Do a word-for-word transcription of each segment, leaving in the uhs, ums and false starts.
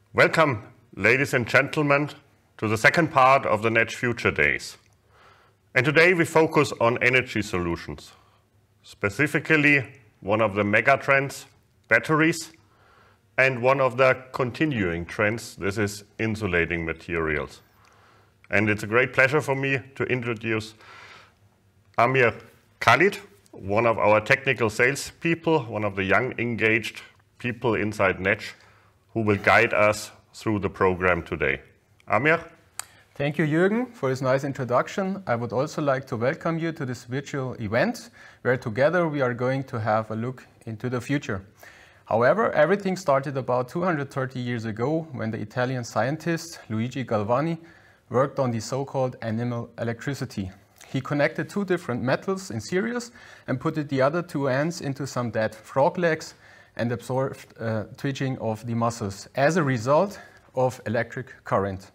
Welcome, ladies and gentlemen, to the second part of the NETZSCH Future Days. And today we focus on energy solutions, specifically one of the mega trends, batteries, and one of the continuing trends, this is insulating materials. And it's a great pleasure for me to introduce Amir Khalid, one of our technical sales people, one of the young engaged people inside NETZSCH, who will guide us through the program today. Amir? Thank you, Jürgen, for this nice introduction. I would also like to welcome you to this virtual event, where together we are going to have a look into the future. However, everything started about two hundred thirty years ago when the Italian scientist Luigi Galvani worked on the so-called animal electricity. He connected two different metals in series and put the other two ends into some dead frog legs and absorbed uh, twitching of the muscles as a result of electric current.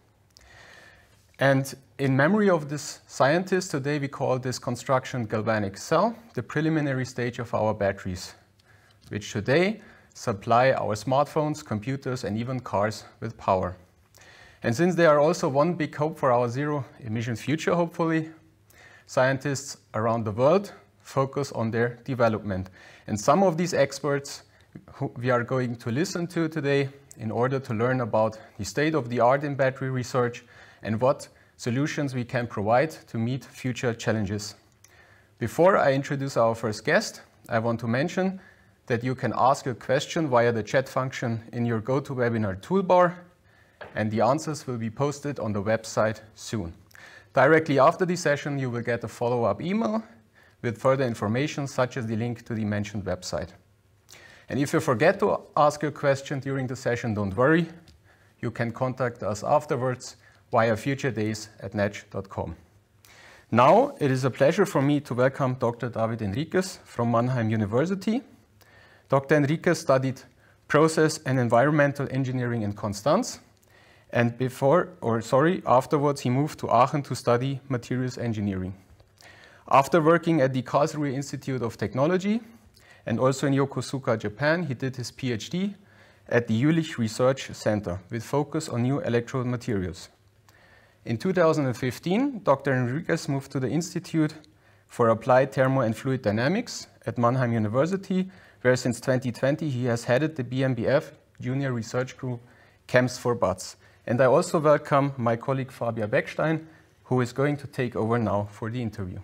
And in memory of this scientist, today we call this construction galvanic cell, the preliminary stage of our batteries, which today supply our smartphones, computers, and even cars with power. And since they are also one big hope for our zero-emission future, hopefully, scientists around the world focus on their development. And some of these experts who we are going to listen to today in order to learn about the state of the art in battery research and what solutions we can provide to meet future challenges. Before I introduce our first guest, I want to mention that you can ask a question via the chat function in your GoToWebinar toolbar, and the answers will be posted on the website soon. Directly after the session, you will get a follow-up email with further information, such as the link to the mentioned website. And if you forget to ask your question during the session, don't worry. You can contact us afterwards via future days at netzsch dot com. Now, it is a pleasure for me to welcome Doctor David Enriquez from Mannheim University. Doctor Enriquez studied process and environmental engineering in Constance, and before, or sorry, afterwards he moved to Aachen to study materials engineering. After working at the Karlsruhe Institute of Technology and also in Yokosuka, Japan, he did his PhD at the Jülich Research Center with focus on new electrode materials. In two thousand fifteen, Doctor Enriquez moved to the Institute for Applied Thermo and Fluid Dynamics at Mannheim University, where since twenty twenty he has headed the B M B F Junior Research Group Camps for Butts. And I also welcome my colleague Fabia Beckstein, who is going to take over now for the interview.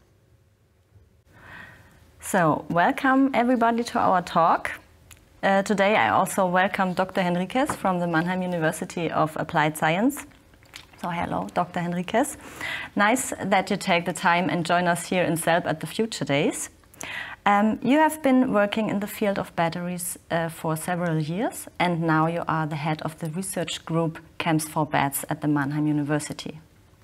So, welcome everybody to our talk. Uh, today I also welcome Doctor Enriquez from the Mannheim University of Applied Science. So hello, Doctor Enriquez. Nice that you take the time and join us here in Selb at the Future Days. Um, you have been working in the field of batteries uh, for several years, and now you are the head of the research group Camps for Bats at the Mannheim University.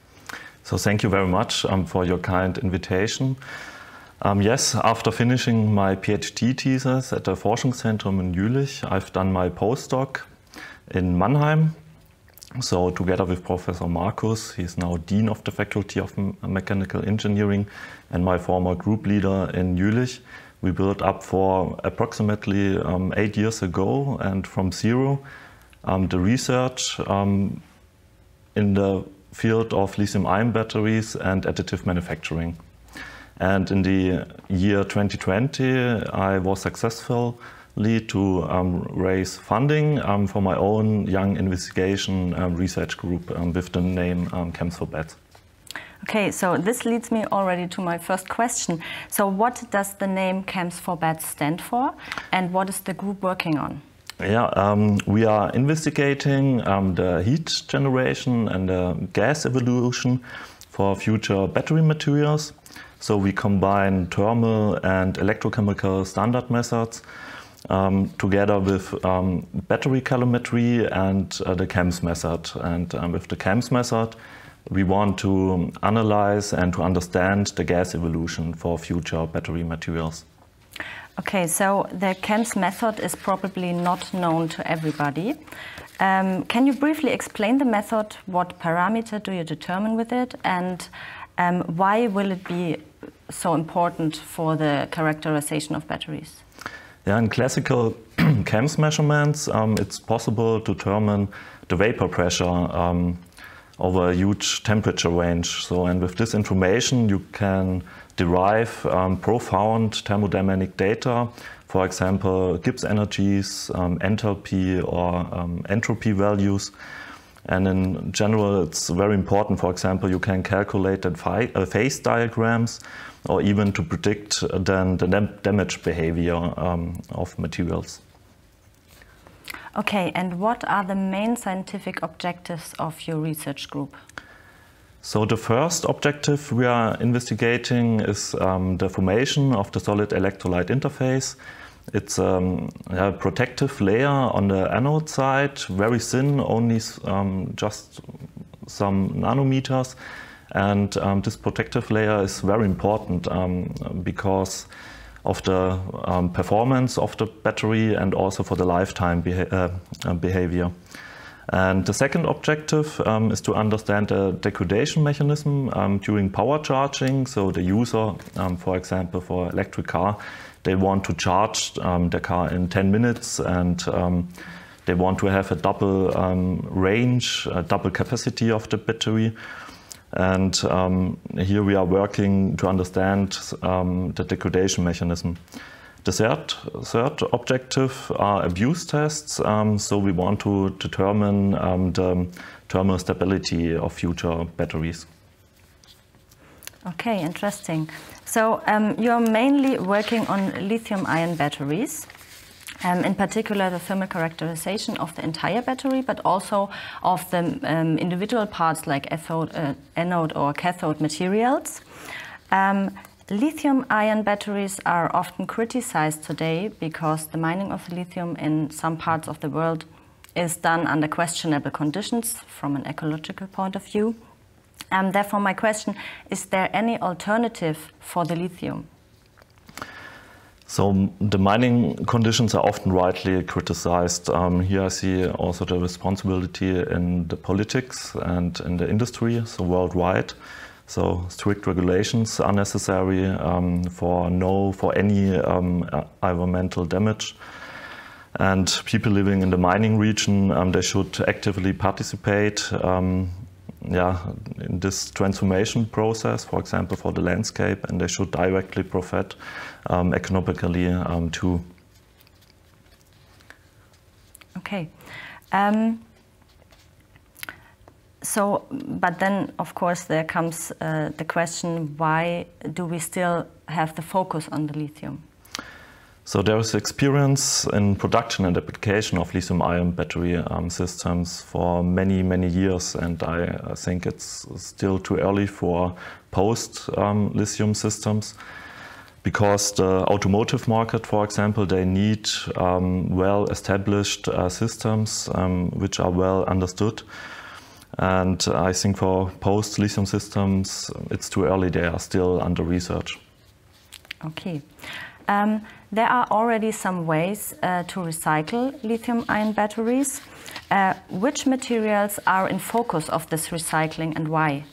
So thank you very much um, for your kind invitation. Um, yes, after finishing my PhD thesis at the Forschungszentrum in Jülich, I've done my postdoc in Mannheim. So together with Professor Markus, he's now Dean of the Faculty of Mechanical Engineering, and my former group leader in Jülich, we built up for approximately um, eight years ago, and from zero, um, the research um, in the field of lithium-ion batteries and additive manufacturing. And in the year twenty twenty, I was successful to um, raise funding um, for my own young investigation um, research group um, with the name um, Camps for Bats. Okay, so this leads me already to my first question. So what does the name Camps for Bats stand for, and what is the group working on? Yeah, um, we are investigating um, the heat generation and the gas evolution for future battery materials. So we combine thermal and electrochemical standard methods Um, together with um, battery calorimetry and uh, the CAMS method. And um, with the CAMS method, we want to analyze and to understand the gas evolution for future battery materials. Okay, so the CAMS method is probably not known to everybody. Um, can you briefly explain the method? What parameter do you determine with it? And um, why will it be so important for the characterization of batteries? Yeah, in classical using C E M S measurements, um, it's possible to determine the vapor pressure um, over a huge temperature range. So, and with this information, you can derive um, profound thermodynamic data, for example, Gibbs energies, um, enthalpy or um, entropy values. And in general, it's very important. For example, you can calculate the uh, phase diagrams or even to predict uh, then the damage behavior um, of materials. Okay, and what are the main scientific objectives of your research group? So the first objective we are investigating is um, the formation of the solid electrolyte interface. It's um, a protective layer on the anode side, very thin, only um, just some nanometers. And um, this protective layer is very important um, because of the um, performance of the battery and also for the lifetime beha uh, behavior. And the second objective um, is to understand the degradation mechanism um, during power charging. So the user, um, for example, for electric car, they want to charge um, the car in ten minutes and um, they want to have a double um, range, a double capacity of the battery. And um, here we are working to understand um, the degradation mechanism. The third, third objective are abuse tests. Um, so we want to determine um, the thermal stability of future batteries. Okay, interesting. So um, you're mainly working on lithium-ion batteries. Um, in particular, the thermal characterization of the entire battery, but also of the um, individual parts like anode, uh, anode or cathode materials. Um, Lithium-ion batteries are often criticized today because the mining of lithium in some parts of the world is done under questionable conditions from an ecological point of view. Um, therefore, my question, is there any alternative for the lithium? So the mining conditions are often rightly criticized. Um, here I see also the responsibility in the politics and in the industry, so worldwide. So strict regulations are necessary um, for no for any um, environmental damage. And people living in the mining region, um, they should actively participate um, yeah, in this transformation process, for example, for the landscape, and they should directly profit um, economically um, too. Okay. Um, so, but then, of course, there comes uh, the question, why do we still have the focus on the lithium? So there is experience in production and application of lithium-ion battery um, systems for many, many years, and I, I think it's still too early for post-lithium um, systems, because the automotive market, for example, they need um, well-established uh, systems um, which are well understood. And I think for post-lithium systems, it's too early, they are still under research. Okay. Um, there are already some ways uh, to recycle lithium-ion batteries. Uh, which materials are in focus of this recycling and why?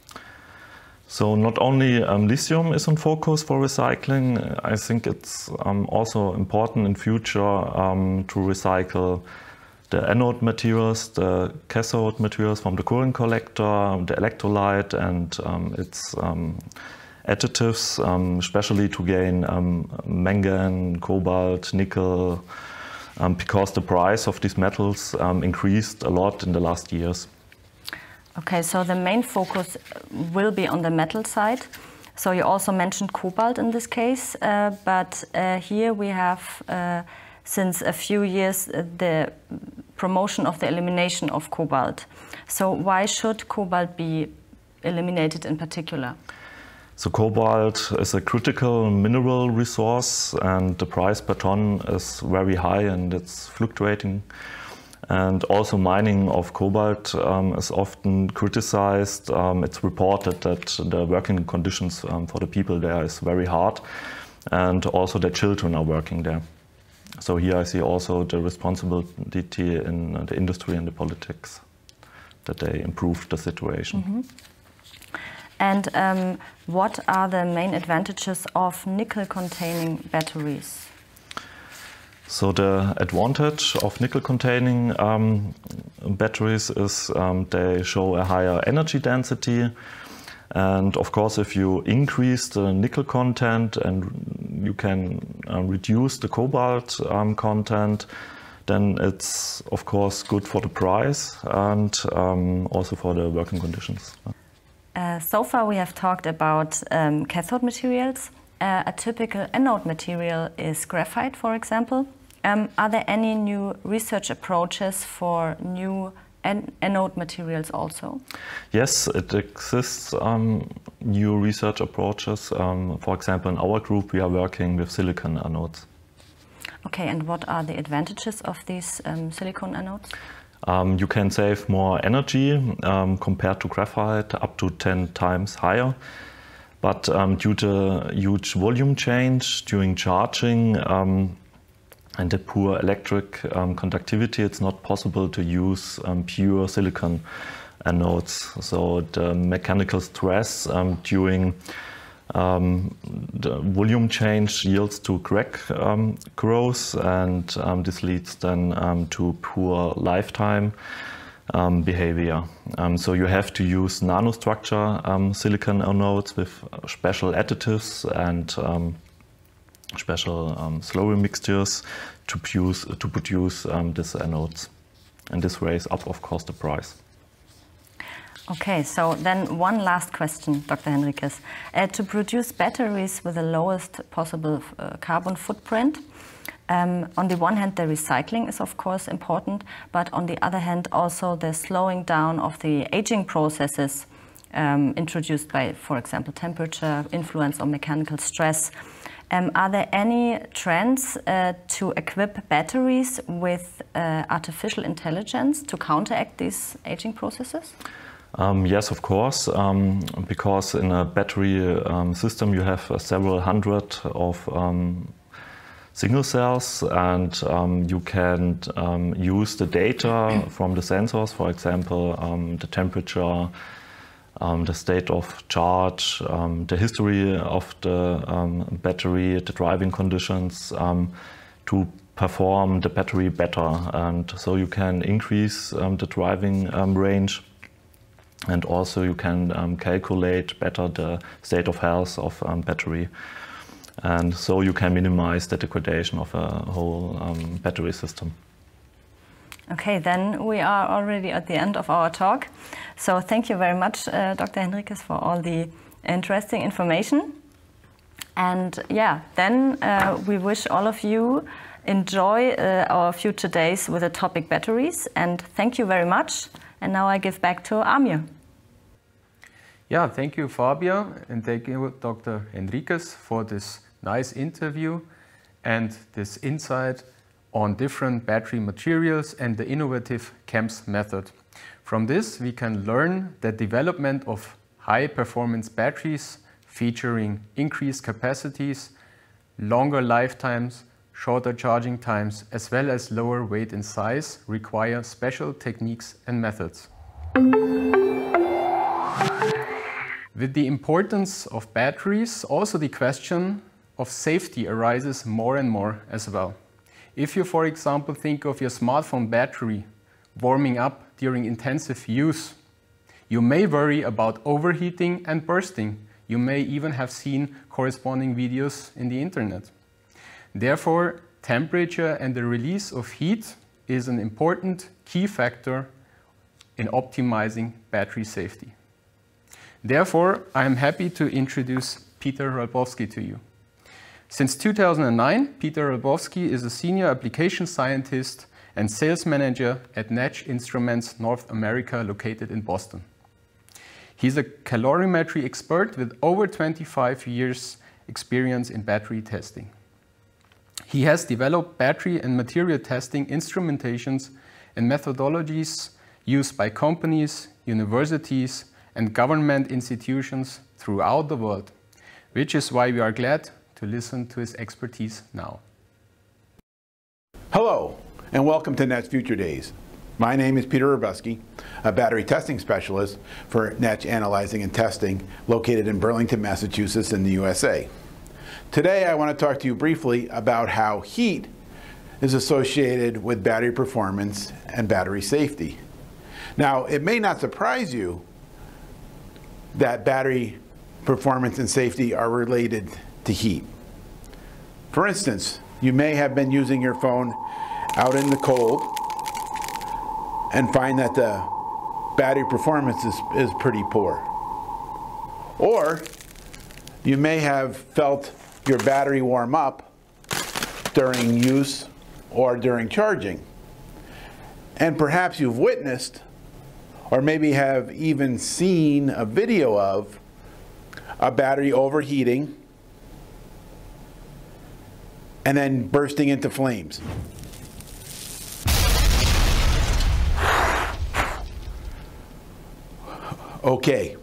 So not only um, lithium is in focus for recycling, I think it's um, also important in future um, to recycle the anode materials, the cathode materials from the current collector, the electrolyte and um, its um, additives, um, especially to gain um, mangan, cobalt, nickel, um, because the price of these metals um, increased a lot in the last years. Okay, so the main focus will be on the metal side. So you also mentioned cobalt in this case, uh, but uh, here we have, uh, since a few years, uh, the promotion of the elimination of cobalt. So why should cobalt be eliminated in particular? So cobalt is a critical mineral resource and the price per ton is very high and it's fluctuating. And also mining of cobalt um, is often criticized. Um, it's reported that the working conditions um, for the people there is very hard, and also their children are working there. So here I see also the responsibility in the industry and the politics, that they improve the situation. Mm-hmm. And um, what are the main advantages of nickel-containing batteries? So the advantage of nickel-containing um, batteries is um, they show a higher energy density. And of course, if you increase the nickel content and you can uh, reduce the cobalt um, content, then it's of course good for the price and um, also for the working conditions. Uh, so far we have talked about um, cathode materials. Uh, a typical anode material is graphite, for example. Um, are there any new research approaches for new an anode materials also? Yes, it exists um, new research approaches. Um, for example, in our group we are working with silicon anodes. Okay, and what are the advantages of these um, silicon anodes? Um, you can save more energy um, compared to graphite, up to ten times higher. But um, due to huge volume change during charging um, and the poor electric um, conductivity, it's not possible to use um, pure silicon anodes. So the mechanical stress um, during um, the volume change yields to crack um, growth, and um, this leads then um, to poor lifetime um, behavior. Um, so you have to use nanostructure um, silicon anodes with special additives and um, special um, slurry mixtures to produce, to produce um, these anodes. And this raises up, of course, the price. Okay, so then one last question, Doctor Henriques. Uh, to produce batteries with the lowest possible uh, carbon footprint, um, on the one hand the recycling is of course important, but on the other hand also the slowing down of the aging processes um, introduced by, for example, temperature, influence or mechanical stress. Um, are there any trends uh, to equip batteries with uh, artificial intelligence to counteract these aging processes? Um, yes, of course, um, because in a battery um, system you have uh, several hundred of um, single cells, and um, you can um, use the data from the sensors, for example, um, the temperature, Um, the state of charge, um, the history of the um, battery, the driving conditions, um, to perform the battery better. And so you can increase um, the driving um, range, and also you can um, calculate better the state of health of um, battery. And so you can minimize the degradation of a whole um, battery system. Okay, then we are already at the end of our talk. So thank you very much, uh, Doctor Henriques, for all the interesting information. And yeah, then uh, we wish all of you enjoy uh, our future days with the topic batteries. And thank you very much. And now I give back to Amir. Yeah, thank you, Fabia, and thank you, Doctor Henriques, for this nice interview and this insight on different battery materials and the innovative C E M S method. From this, we can learn the development of high-performance batteries featuring increased capacities, longer lifetimes, shorter charging times, as well as lower weight and size require special techniques and methods. With the importance of batteries, also the question of safety arises more and more as well. If you, for example, think of your smartphone battery warming up during intensive use, you may worry about overheating and bursting. You may even have seen corresponding videos in the internet. Therefore, temperature and the release of heat is an important key factor in optimizing battery safety. Therefore, I am happy to introduce Peter Ralbowski to you. Since two thousand nine, Peter Ralbowski is a senior application scientist and sales manager at NETZSCH Instruments North America, located in Boston. He's a calorimetry expert with over twenty-five years experience in battery testing. He has developed battery and material testing instrumentations and methodologies used by companies, universities, and government institutions throughout the world, which is why we are glad to listen to his expertise now. Hello, and welcome to NETZSCH Future Days. My name is Peter Ralbowski, a battery testing specialist for NETZSCH Analyzing and Testing, located in Burlington, Massachusetts in the U S A. Today I want to talk to you briefly about how heat is associated with battery performance and battery safety. Now, it may not surprise you that battery performance and safety are related to heat. For instance, you may have been using your phone out in the cold and find that the battery performance is, is pretty poor. Or you may have felt your battery warm up during use or during charging. And perhaps you've witnessed, or maybe have even seen a video of, a battery overheating and then bursting into flames. Okay,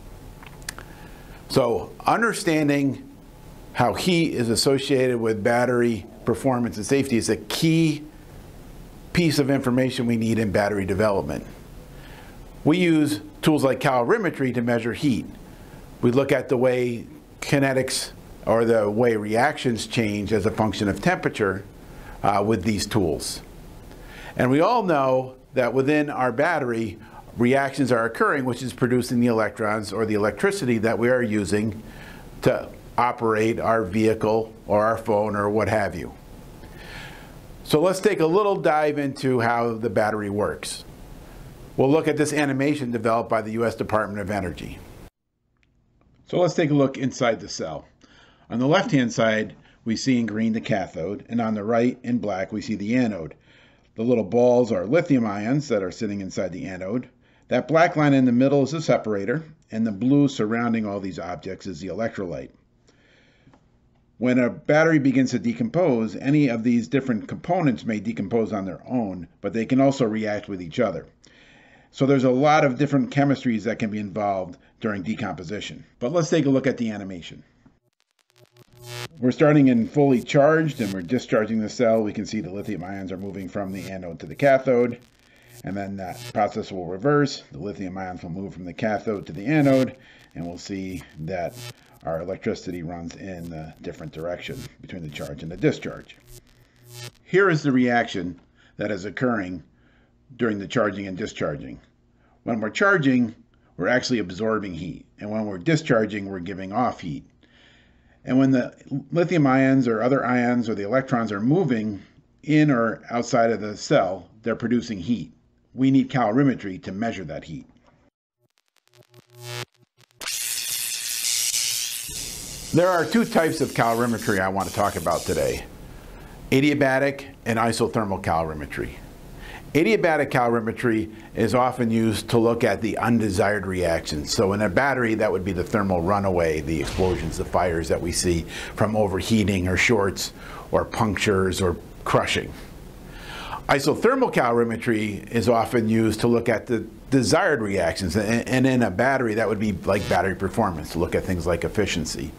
so understanding how heat is associated with battery performance and safety is a key piece of information we need in battery development. We use tools like calorimetry to measure heat. We look at the way kinetics or the way reactions change as a function of temperature uh, with these tools. And we all know that within our battery, reactions are occurring, which is producing the electrons or the electricity that we are using to operate our vehicle or our phone or what have you. So let's take a little dive into how the battery works. We'll look at this animation developed by the U S Department of Energy. So let's take a look inside the cell. On the left-hand side, we see in green the cathode, and on the right, in black, we see the anode. The little balls are lithium ions that are sitting inside the anode. That black line in the middle is the separator, and the blue surrounding all these objects is the electrolyte. When a battery begins to decompose, any of these different components may decompose on their own, but they can also react with each other. So there's a lot of different chemistries that can be involved during decomposition. But let's take a look at the animation. We're starting in fully charged and we're discharging the cell. We can see the lithium ions are moving from the anode to the cathode. And then that process will reverse. The lithium ions will move from the cathode to the anode, and we'll see that our electricity runs in a different direction between the charge and the discharge. Here is the reaction that is occurring during the charging and discharging. When we're charging, we're actually absorbing heat, and when we're discharging, we're giving off heat. And when the lithium ions or other ions or the electrons are moving in or outside of the cell, they're producing heat. We need calorimetry to measure that heat. There are two types of calorimetry I want to talk about today: adiabatic and isothermal calorimetry. Adiabatic calorimetry is often used to look at the undesired reactions. So in a battery, that would be the thermal runaway, the explosions, the fires that we see from overheating or shorts or punctures or crushing. Isothermal calorimetry is often used to look at the desired reactions, and in a battery that would be like battery performance, to look at things like efficiency.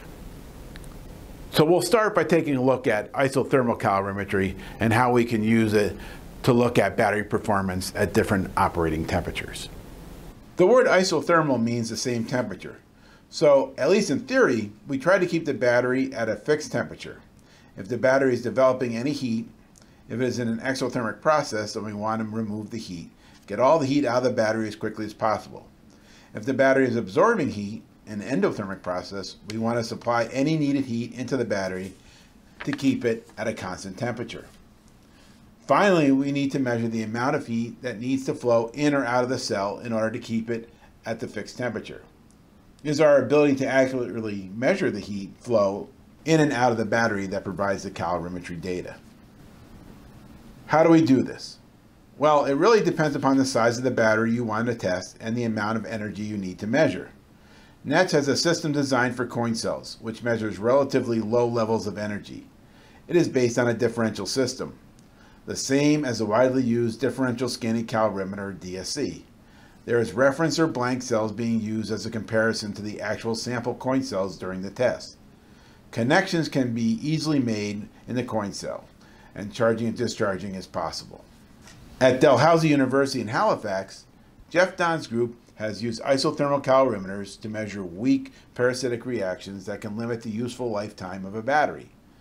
So we'll start by taking a look at isothermal calorimetry and how we can use it to look at battery performance at different operating temperatures. The word isothermal means the same temperature. So at least in theory, we try to keep the battery at a fixed temperature. If the battery is developing any heat, if it is in an exothermic process, then we want to remove the heat. Get all the heat out of the battery as quickly as possible. If the battery is absorbing heat in an endothermic process, we want to supply any needed heat into the battery to keep it at a constant temperature. Finally, we need to measure the amount of heat that needs to flow in or out of the cell in order to keep it at the fixed temperature. It is our ability to accurately measure the heat flow in and out of the battery that provides the calorimetry data. How do we do this? Well, it really depends upon the size of the battery you want to test and the amount of energy you need to measure. NETZSCH has a system designed for coin cells, which measures relatively low levels of energy. It is based on a differential system, the same as the widely used differential scanning calorimeter, D S C. There is reference or blank cells being used as a comparison to the actual sample coin cells during the test. Connections can be easily made in the coin cell, and charging and discharging is possible. At Dalhousie University in Halifax, Jeff Don's group has used isothermal calorimeters to measure weak parasitic reactions that can limit the useful lifetime of a battery.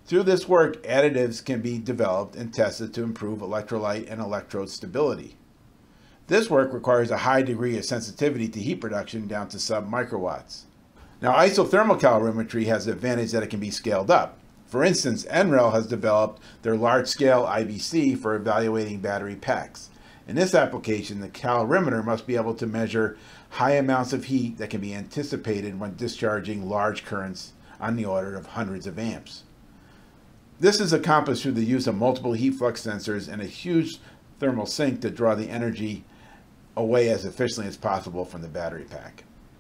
Through this work, additives can be developed and tested to improve electrolyte and electrode stability. This work requires a high degree of sensitivity to heat production down to sub-microwatts. Now, isothermal calorimetry has the advantage that it can be scaled up. For instance, N R E L has developed their large-scale I B C for evaluating battery packs. In this application, the calorimeter must be able to measure high amounts of heat that can be anticipated when discharging large currents on the order of hundreds of amps. This is accomplished through the use of multiple heat flux sensors and a huge thermal sink to draw the energy away as efficiently as possible from the battery pack.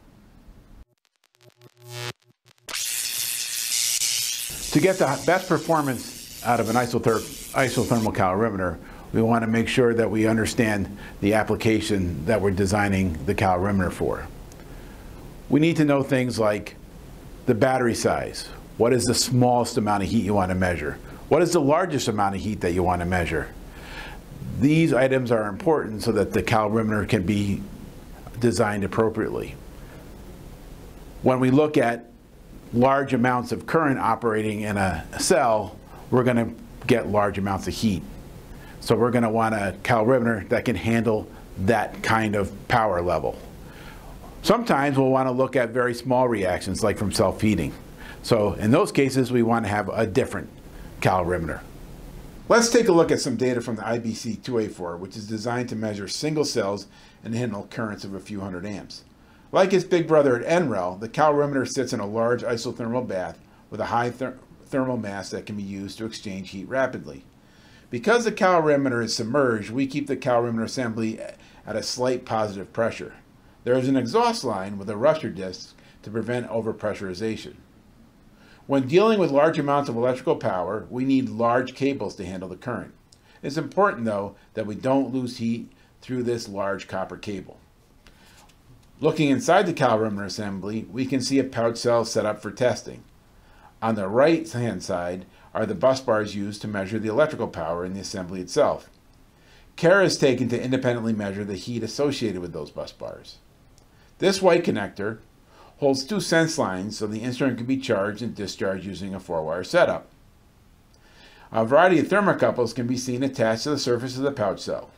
To get the best performance out of an isother isothermal calorimeter, we want to make sure that we understand the application that we're designing the calorimeter for. We need to know things like the battery size. What is the smallest amount of heat you want to measure? What is the largest amount of heat that you want to measure? These items are important so that the calorimeter can be designed appropriately. When we look at large amounts of current operating in a cell, we're going to get large amounts of heat. So we're going to want a calorimeter that can handle that kind of power level. Sometimes we'll want to look at very small reactions, like from self-heating. So in those cases, we want to have a different calorimeter. Let's take a look at some data from the I B C two A four, which is designed to measure single cells and handle currents of a few hundred amps. Like its big brother at N R E L, the calorimeter sits in a large isothermal bath with a high ther thermal mass that can be used to exchange heat rapidly. Because the calorimeter is submerged, we keep the calorimeter assembly at a slight positive pressure. There is an exhaust line with a rupture disc to prevent overpressurization. When dealing with large amounts of electrical power, we need large cables to handle the current. It's important, though, that we don't lose heat through this large copper cable. Looking inside the calorimeter assembly, we can see a pouch cell set up for testing. On the right-hand side are the bus bars used to measure the electrical power in the assembly itself. Care is taken to independently measure the heat associated with those bus bars. This white connector holds two sense lines so the instrument can be charged and discharged using a four-wire setup. A variety of thermocouples can be seen attached to the surface of the pouch cell.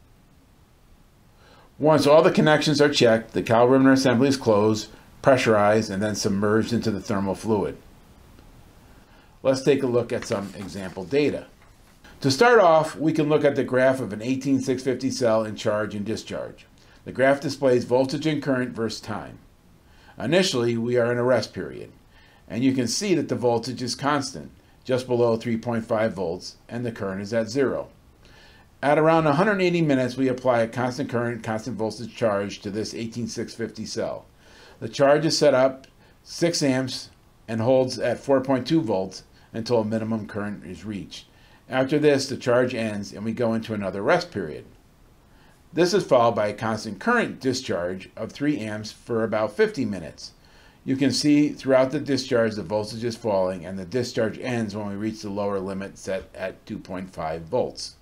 Once all the connections are checked, the calorimeter assembly is closed, pressurized, and then submerged into the thermal fluid. Let's take a look at some example data. To start off, we can look at the graph of an eighteen six fifty cell in charge and discharge. The graph displays voltage and current versus time. Initially, we are in a rest period, and you can see that the voltage is constant, just below three point five volts, and the current is at zero. At around one hundred eighty minutes, we apply a constant current, constant voltage charge to this eighteen six fifty cell. The charge is set up six amps and holds at four point two volts until a minimum current is reached. After this, the charge ends and we go into another rest period. This is followed by a constant current discharge of three amps for about fifty minutes. You can see throughout the discharge the voltage is falling and the discharge ends when we reach the lower limit set at two point five volts.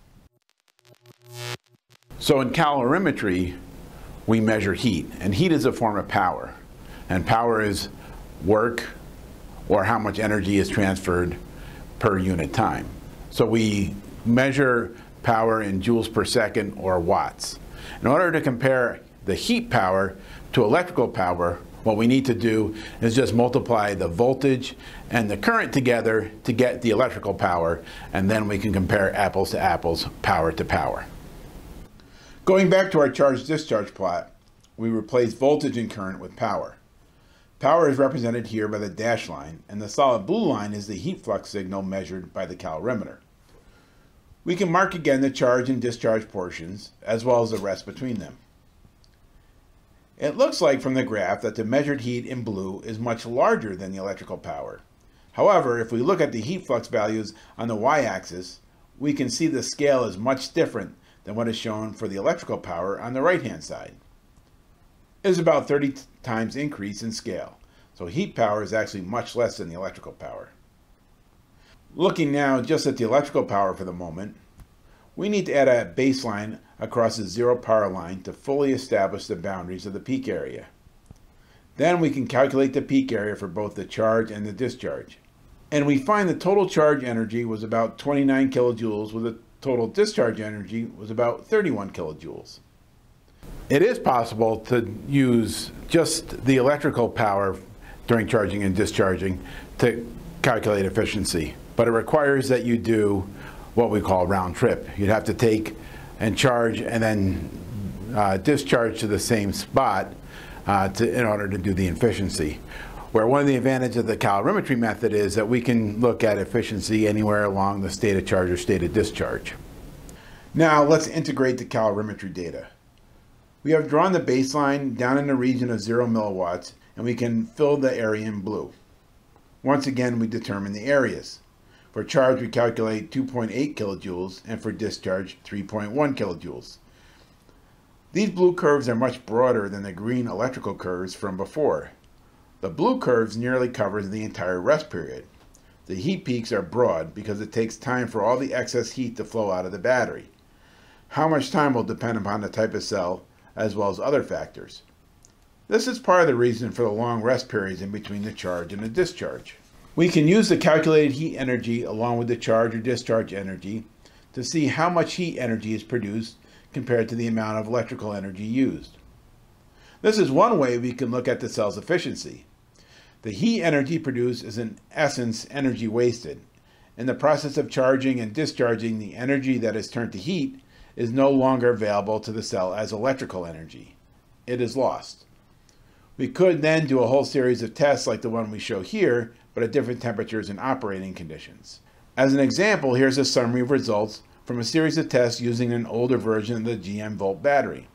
So in calorimetry, we measure heat, and heat is a form of power. And power is work or how much energy is transferred per unit time. So we measure power in joules per second or watts. In order to compare the heat power to electrical power, what we need to do is just multiply the voltage and the current together to get the electrical power, and then we can compare apples to apples, power to power. Going back to our charge-discharge plot, we replace voltage and current with power. Power is represented here by the dashed line, and the solid blue line is the heat flux signal measured by the calorimeter. We can mark again the charge and discharge portions, as well as the rest between them. It looks like from the graph that the measured heat in blue is much larger than the electrical power. However, if we look at the heat flux values on the y-axis, we can see the scale is much different than what is shown for the electrical power on the right-hand side. It is about thirty times increase in scale, so heat power is actually much less than the electrical power. Looking now just at the electrical power for the moment, we need to add a baseline across the zero power line to fully establish the boundaries of the peak area. Then we can calculate the peak area for both the charge and the discharge. And we find the total charge energy was about twenty-nine kilojoules, with a total discharge energy was about thirty-one kilojoules. It is possible to use just the electrical power during charging and discharging to calculate efficiency, but it requires that you do what we call round trip. You'd have to take and charge and then uh, discharge to the same spot uh, to, in order to do the efficiency. Where one of the advantages of the calorimetry method is that we can look at efficiency anywhere along the state of charge or state of discharge. Now let's integrate the calorimetry data. We have drawn the baseline down in the region of zero milliwatts, and we can fill the area in blue. Once again, we determine the areas. For charge, we calculate two point eight kilojoules, and for discharge, three point one kilojoules. These blue curves are much broader than the green electrical curves from before. The blue curves nearly covers the entire rest period. The heat peaks are broad because it takes time for all the excess heat to flow out of the battery. How much time will depend upon the type of cell, as well as other factors. This is part of the reason for the long rest periods in between the charge and the discharge. We can use the calculated heat energy along with the charge or discharge energy to see how much heat energy is produced compared to the amount of electrical energy used. This is one way we can look at the cell's efficiency. The heat energy produced is in essence energy wasted. In the process of charging and discharging, the energy that is turned to heat is no longer available to the cell as electrical energy. It is lost. We could then do a whole series of tests like the one we show here, but at different temperatures and operating conditions. As an example, here's a summary of results from a series of tests using an older version of the G M volt battery.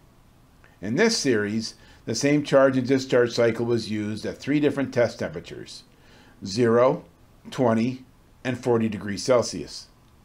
In this series, the same charge and discharge cycle was used at three different test temperatures, zero, twenty, and forty degrees Celsius.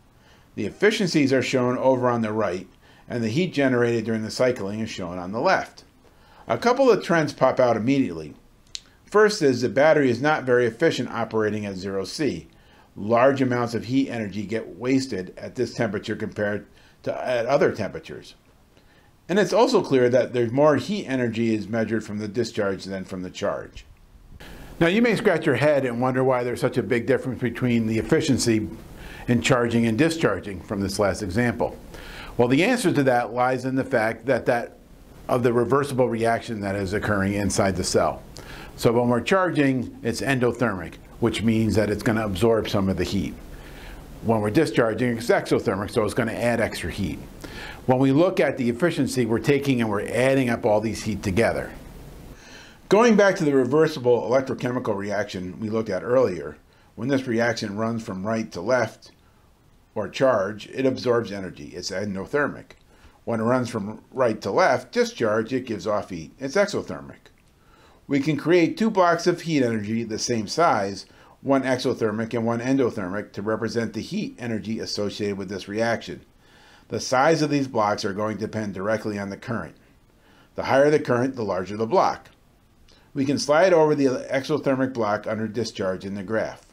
The efficiencies are shown over on the right, and the heat generated during the cycling is shown on the left. A couple of trends pop out immediately. First is the battery is not very efficient operating at zero C. Large amounts of heat energy get wasted at this temperature compared to at other temperatures. And it's also clear that there's more heat energy is measured from the discharge than from the charge. Now you may scratch your head and wonder why there's such a big difference between the efficiency in charging and discharging from this last example. Well, the answer to that lies in the fact that that of the reversible reaction that is occurring inside the cell. So when we're charging, it's endothermic, which means that it's going to absorb some of the heat. When we're discharging, it's exothermic, so it's going to add extra heat. When we look at the efficiency, we're taking and we're adding up all these heat together. Going back to the reversible electrochemical reaction we looked at earlier, when this reaction runs from right to left, or charge, it absorbs energy. It's endothermic. When it runs from right to left, discharge, it gives off heat. It's exothermic. We can create two blocks of heat energy the same size, one exothermic and one endothermic, to represent the heat energy associated with this reaction. The size of these blocks are going to depend directly on the current. The higher the current, the larger the block. We can slide over the exothermic block under discharge in the graph.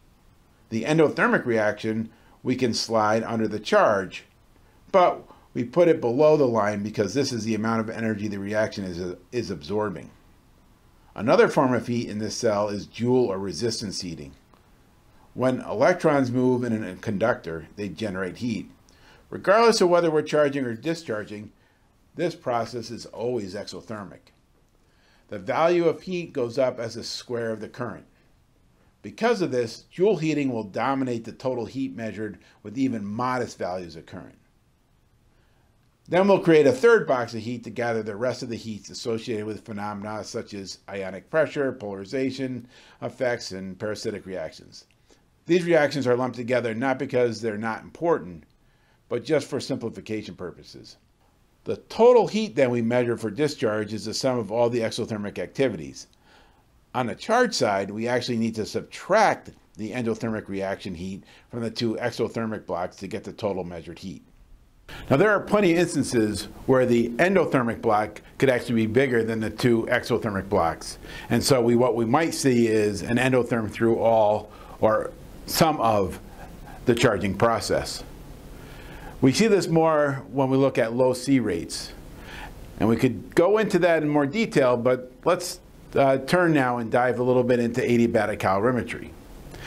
The endothermic reaction we can slide under the charge, but we put it below the line because this is the amount of energy the reaction is, is absorbing. Another form of heat in this cell is Joule or resistance heating. When electrons move in a conductor, they generate heat. Regardless of whether we're charging or discharging, this process is always exothermic. The value of heat goes up as the square of the current. Because of this, Joule heating will dominate the total heat measured with even modest values of current. Then we'll create a third box of heat to gather the rest of the heats associated with phenomena such as ionic pressure, polarization effects, and parasitic reactions. These reactions are lumped together not because they're not important, but just for simplification purposes. The total heat that we measure for discharge is the sum of all the exothermic activities. On the charge side, we actually need to subtract the endothermic reaction heat from the two exothermic blocks to get the total measured heat. Now there are plenty of instances where the endothermic block could actually be bigger than the two exothermic blocks. And so we, what we might see is an endotherm through all or some of the charging process. We see this more when we look at low C rates. And we could go into that in more detail, but let's uh, turn now and dive a little bit into adiabatic calorimetry.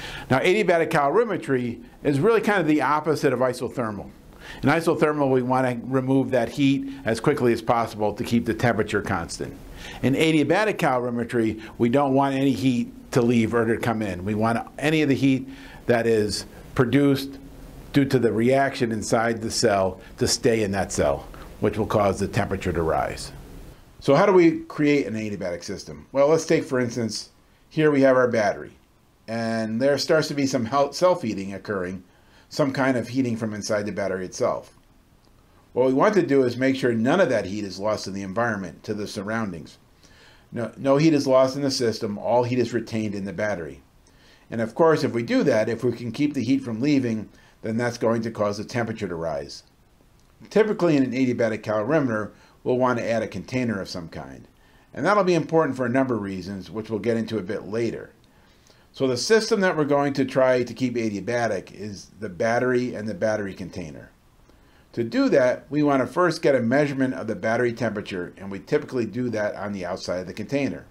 Now, adiabatic calorimetry is really kind of the opposite of isothermal. In isothermal, we want to remove that heat as quickly as possible to keep the temperature constant. In adiabatic calorimetry, we don't want any heat to leave or to come in. We want any of the heat that is produced due to the reaction inside the cell to stay in that cell, which will cause the temperature to rise. So how do we create an adiabatic system? Well, let's take, for instance, here we have our battery, and there starts to be some self-heating occurring, some kind of heating from inside the battery itself. What we want to do is make sure none of that heat is lost in the environment, to the surroundings. No, no heat is lost in the system, all heat is retained in the battery. And of course, if we do that, if we can keep the heat from leaving, then that's going to cause the temperature to rise. Typically in an adiabatic calorimeter, we'll want to add a container of some kind. And that'll be important for a number of reasons, which we'll get into a bit later. So the system that we're going to try to keep adiabatic is the battery and the battery container. To do that, we want to first get a measurement of the battery temperature, and we typically do that on the outside of the container.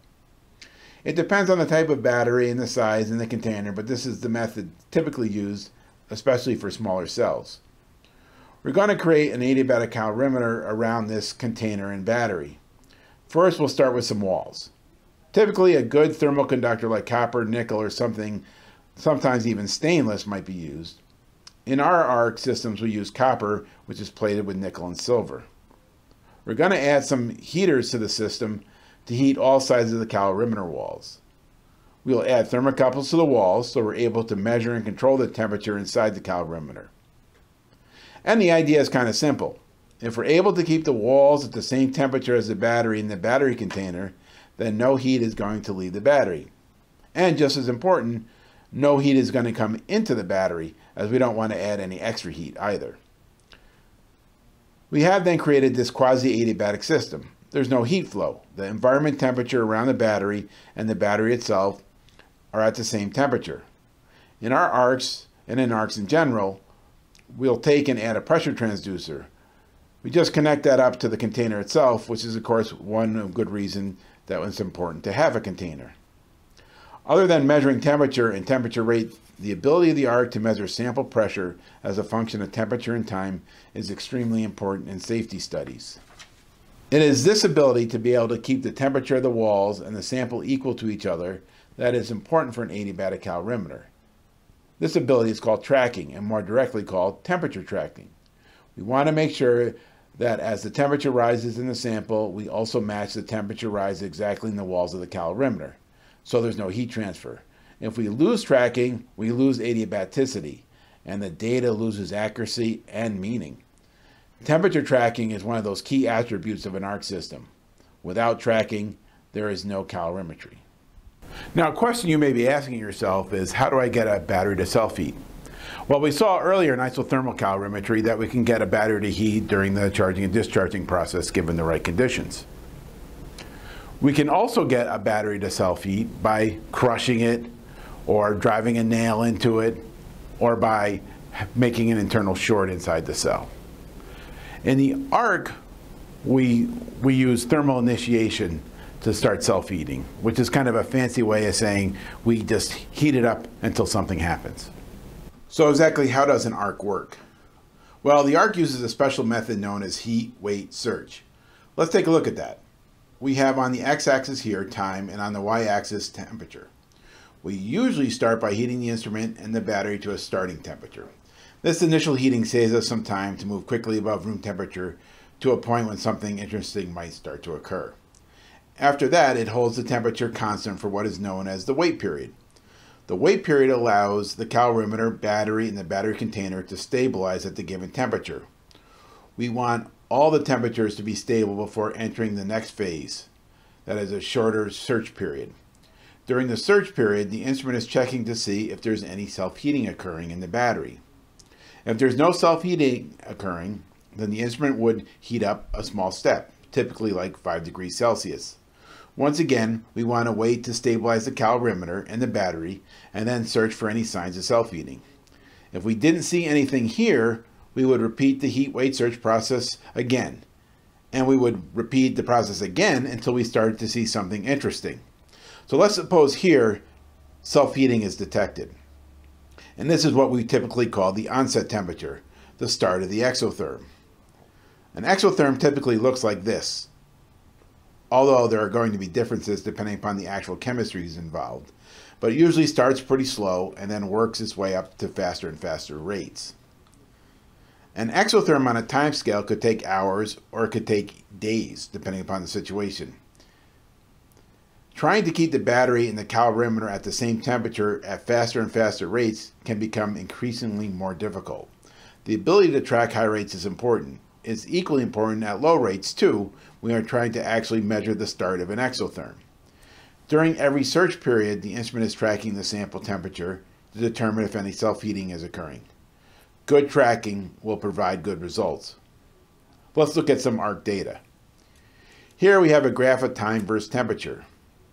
It depends on the type of battery and the size in the container, but this is the method typically used, especially for smaller cells. We're going to create an adiabatic calorimeter around this container and battery. First, we'll start with some walls. Typically, a good thermal conductor like copper, nickel, or something, sometimes even stainless, might be used. In our arc systems, we use copper, which is plated with nickel and silver. We're going to add some heaters to the system to heat all sides of the calorimeter walls. We'll add thermocouples to the walls so we're able to measure and control the temperature inside the calorimeter. And the idea is kind of simple. If we're able to keep the walls at the same temperature as the battery in the battery container, then no heat is going to leave the battery. And just as important, no heat is going to come into the battery, as we don't want to add any extra heat either. We have then created this quasi-adiabatic system. There's no heat flow. The environment temperature around the battery and the battery itself are at the same temperature. In our arcs, and in arcs in general, we'll take and add a pressure transducer. We just connect that up to the container itself, which is of course one good reason that it's important to have a container. Other than measuring temperature and temperature rate, the ability of the arc to measure sample pressure as a function of temperature and time is extremely important in safety studies. It is this ability to be able to keep the temperature of the walls and the sample equal to each other that is important for an adiabatic calorimeter. This ability is called tracking, and more directly called temperature tracking. We want to make sure that as the temperature rises in the sample, we also match the temperature rise exactly in the walls of the calorimeter, so there's no heat transfer. If we lose tracking, we lose adiabaticity, and the data loses accuracy and meaning. Temperature tracking is one of those key attributes of an arc system. Without tracking, there is no calorimetry. Now, a question you may be asking yourself is, how do I get a battery to self-heat? Well, we saw earlier in isothermal calorimetry that we can get a battery to heat during the charging and discharging process given the right conditions. We can also get a battery to self-heat by crushing it, or driving a nail into it, or by making an internal short inside the cell. In the arc, we, we use thermal initiation to start self-heating, which is kind of a fancy way of saying we just heat it up until something happens. So exactly how does an arc work? Well, the arc uses a special method known as heat weight search. Let's take a look at that. We have on the x-axis here time, and on the y-axis temperature. We usually start by heating the instrument and the battery to a starting temperature. This initial heating saves us some time to move quickly above room temperature to a point when something interesting might start to occur. After that, it holds the temperature constant for what is known as the wait period. The wait period allows the calorimeter, battery, and the battery container to stabilize at the given temperature. We want all the temperatures to be stable before entering the next phase, that is a shorter search period. During the search period, the instrument is checking to see if there's any self-heating occurring in the battery. If there's no self-heating occurring, then the instrument would heat up a small step, typically like five degrees Celsius. Once again, we want to wait to stabilize the calorimeter and the battery, and then search for any signs of self-heating. If we didn't see anything here, we would repeat the heat weight search process again. And we would repeat the process again until we started to see something interesting. So let's suppose here self-heating is detected. And this is what we typically call the onset temperature, the start of the exotherm. An exotherm typically looks like this, although there are going to be differences depending upon the actual chemistries involved. But it usually starts pretty slow and then works its way up to faster and faster rates. An exotherm on a time scale could take hours or it could take days, depending upon the situation. Trying to keep the battery and the calorimeter at the same temperature at faster and faster rates can become increasingly more difficult. The ability to track high rates is important. It's equally important at low rates too, when we are trying to actually measure the start of an exotherm. During every search period, the instrument is tracking the sample temperature to determine if any self-heating is occurring. Good tracking will provide good results. Let's look at some arc data. Here we have a graph of time versus temperature.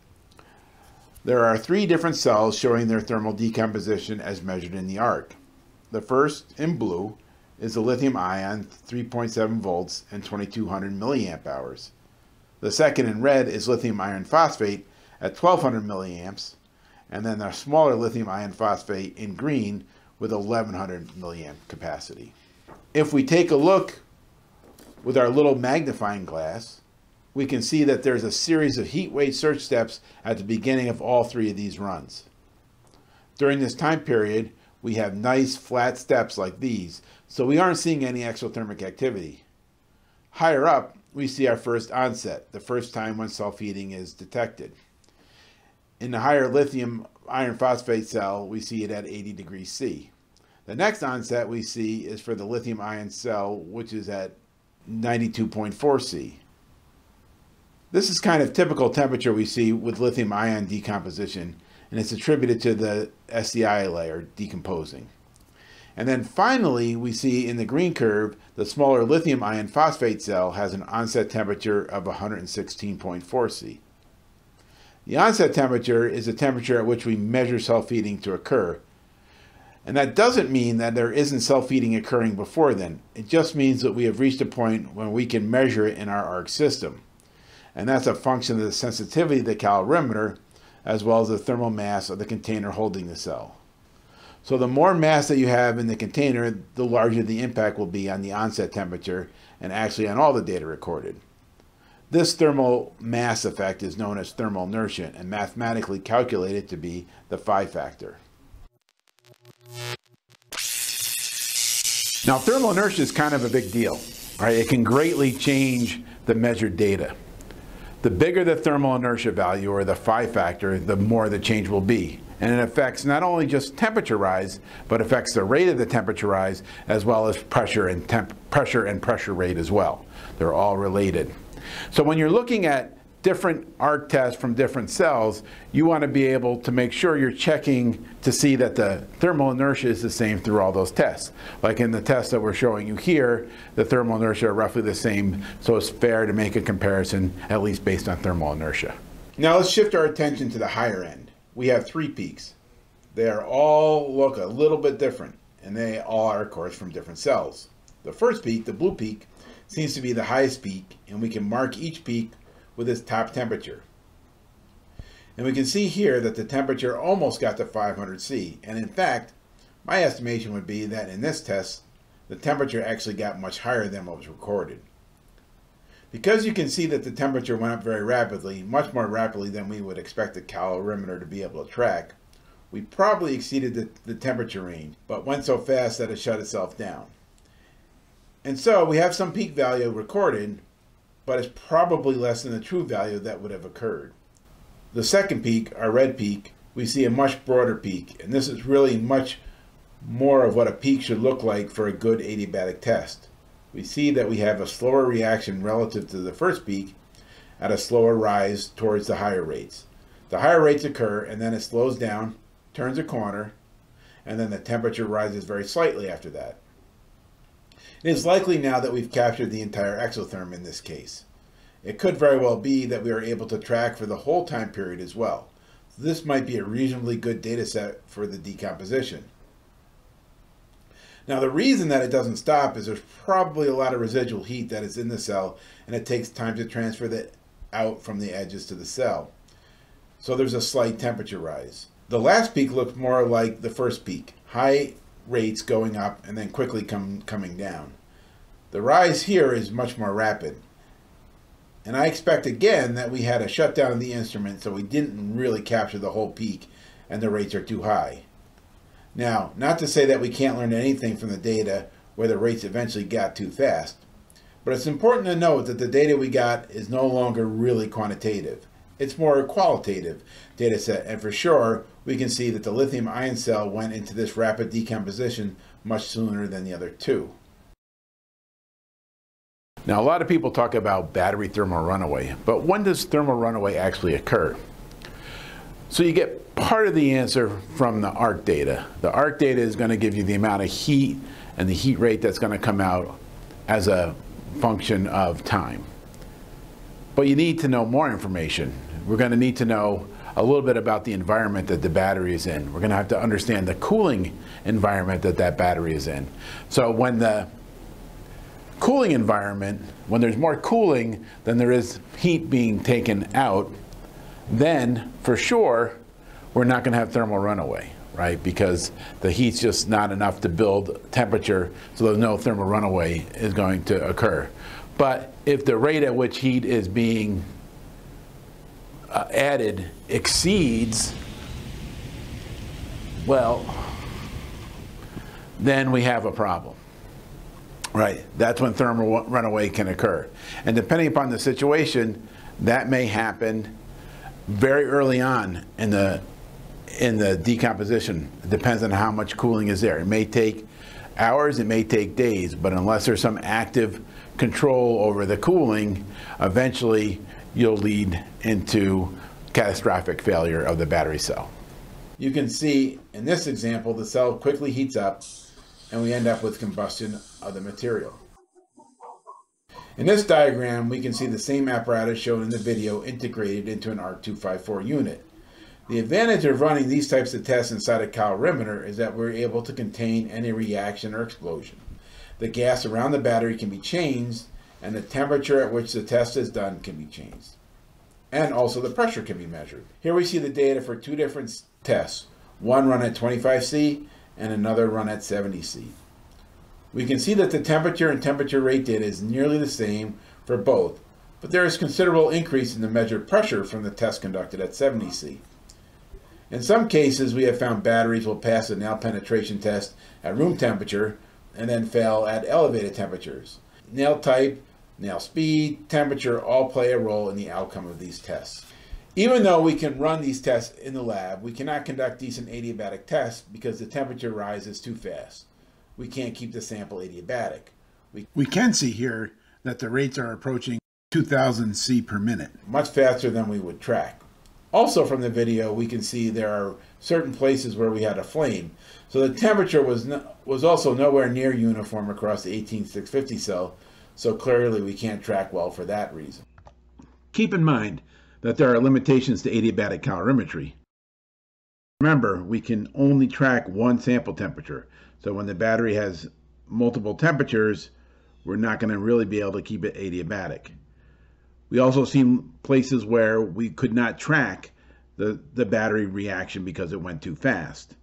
There are three different cells showing their thermal decomposition as measured in the arc. The first, in blue, is the lithium ion, three point seven volts and twenty-two hundred milliamp hours. The second, in red, is lithium iron phosphate at twelve hundred milliamps, and then the smaller lithium iron phosphate in green with eleven hundred milliamp capacity. If we take a look with our little magnifying glass, we can see that there's a series of heat wave search steps at the beginning of all three of these runs. During this time period, we have nice flat steps like these, so we aren't seeing any exothermic activity. Higher up, we see our first onset, the first time when self-heating is detected. In the higher lithium iron phosphate cell, we see it at eighty degrees C. The next onset we see is for the lithium ion cell, which is at ninety-two point four C. This is kind of typical temperature we see with lithium ion decomposition, and it's attributed to the S C I layer decomposing. And then finally, we see in the green curve, the smaller lithium iron phosphate cell has an onset temperature of one hundred sixteen point four C. The onset temperature is the temperature at which we measure self-heating to occur. And that doesn't mean that there isn't self-heating occurring before then. It just means that we have reached a point when we can measure it in our arc system. And that's a function of the sensitivity of the calorimeter, as well as the thermal mass of the container holding the cell. So the more mass that you have in the container, the larger the impact will be on the onset temperature and actually on all the data recorded. This thermal mass effect is known as thermal inertia and mathematically calculated to be the phi factor. Now, thermal inertia is kind of a big deal, right? It can greatly change the measured data. The bigger the thermal inertia value, or the phi factor, the more the change will be. And it affects not only just temperature rise, but affects the rate of the temperature rise, as well as pressure and temp pressure and pressure rate as well. They're all related. So when you're looking at different arc tests from different cells, you want to be able to make sure you're checking to see that the thermal inertia is the same through all those tests. Like in the test that we're showing you here, the thermal inertia are roughly the same, so it's fair to make a comparison, at least based on thermal inertia. Now let's shift our attention to the higher end. We have three peaks. They are all look a little bit different, and they all are, of course, from different cells. The first peak, the blue peak, seems to be the highest peak, and we can mark each peak with its top temperature. And we can see here that the temperature almost got to five hundred C, and in fact, my estimation would be that in this test, the temperature actually got much higher than what was recorded. Because you can see that the temperature went up very rapidly, much more rapidly than we would expect the calorimeter to be able to track, we probably exceeded the, the temperature range, but went so fast that it shut itself down. And so we have some peak value recorded, but it's probably less than the true value that would have occurred. The second peak, our red peak, we see a much broader peak, and this is really much more of what a peak should look like for a good adiabatic test. We see that we have a slower reaction relative to the first peak at a slower rise towards the higher rates. The higher rates occur, and then it slows down, turns a corner, and then the temperature rises very slightly after that. It is likely now that we've captured the entire exotherm in this case. It could very well be that we are able to track for the whole time period as well. So this might be a reasonably good data set for the decomposition. Now the reason that it doesn't stop is there's probably a lot of residual heat that is in the cell, and it takes time to transfer that out from the edges to the cell. So there's a slight temperature rise. The last peak looks more like the first peak, high rates going up and then quickly come, coming down. The rise here is much more rapid. And I expect again that we had a shutdown of the instrument, so we didn't really capture the whole peak and the rates are too high. Now, not to say that we can't learn anything from the data where the rates eventually got too fast, but it's important to note that the data we got is no longer really quantitative. It's more a qualitative data set, and for sure, we can see that the lithium ion cell went into this rapid decomposition much sooner than the other two. Now, a lot of people talk about battery thermal runaway, but when does thermal runaway actually occur? So you get part of the answer from the arc data. The arc data is going to give you the amount of heat and the heat rate that's going to come out as a function of time. But you need to know more information. We're going to need to know a little bit about the environment that the battery is in. We're going to have to understand the cooling environment that that battery is in. So when the cooling environment, when there's more cooling than there is heat being taken out, then for sure we're not going to have thermal runaway, right? Because the heat's just not enough to build temperature, so there's no thermal runaway is going to occur. But if the rate at which heat is being uh, added exceeds, well, then we have a problem. Right, that's when thermal runaway can occur. And depending upon the situation, that may happen very early on in the, in the decomposition. It depends on how much cooling is there. It may take hours, it may take days, but unless there's some active control over the cooling, eventually you'll lead into catastrophic failure of the battery cell. You can see in this example, the cell quickly heats up and we end up with combustion of the material. In this diagram, we can see the same apparatus shown in the video integrated into an ARC two fifty-four unit. The advantage of running these types of tests inside a calorimeter is that we're able to contain any reaction or explosion. The gas around the battery can be changed, and the temperature at which the test is done can be changed. And also the pressure can be measured. Here we see the data for two different tests, one run at twenty-five C and another run at seventy C. We can see that the temperature and temperature rate data is nearly the same for both, but there is considerable increase in the measured pressure from the test conducted at seventy C. In some cases, we have found batteries will pass a nail penetration test at room temperature and then fail at elevated temperatures. Nail type, nail speed, temperature all play a role in the outcome of these tests. Even though we can run these tests in the lab, we cannot conduct decent adiabatic tests because the temperature rise is too fast. We can't keep the sample adiabatic. We, we can see here that the rates are approaching two thousand C per minute. Much faster than we would track. Also from the video, we can see there are certain places where we had a flame. So the temperature was, no, was also nowhere near uniform across the eighteen six fifty cell, so clearly we can't track well for that reason. Keep in mind that there are limitations to adiabatic calorimetry. Remember, we can only track one sample temperature. So when the battery has multiple temperatures, we're not going to really be able to keep it adiabatic. We also seen places where we could not track the, the battery reaction because it went too fast.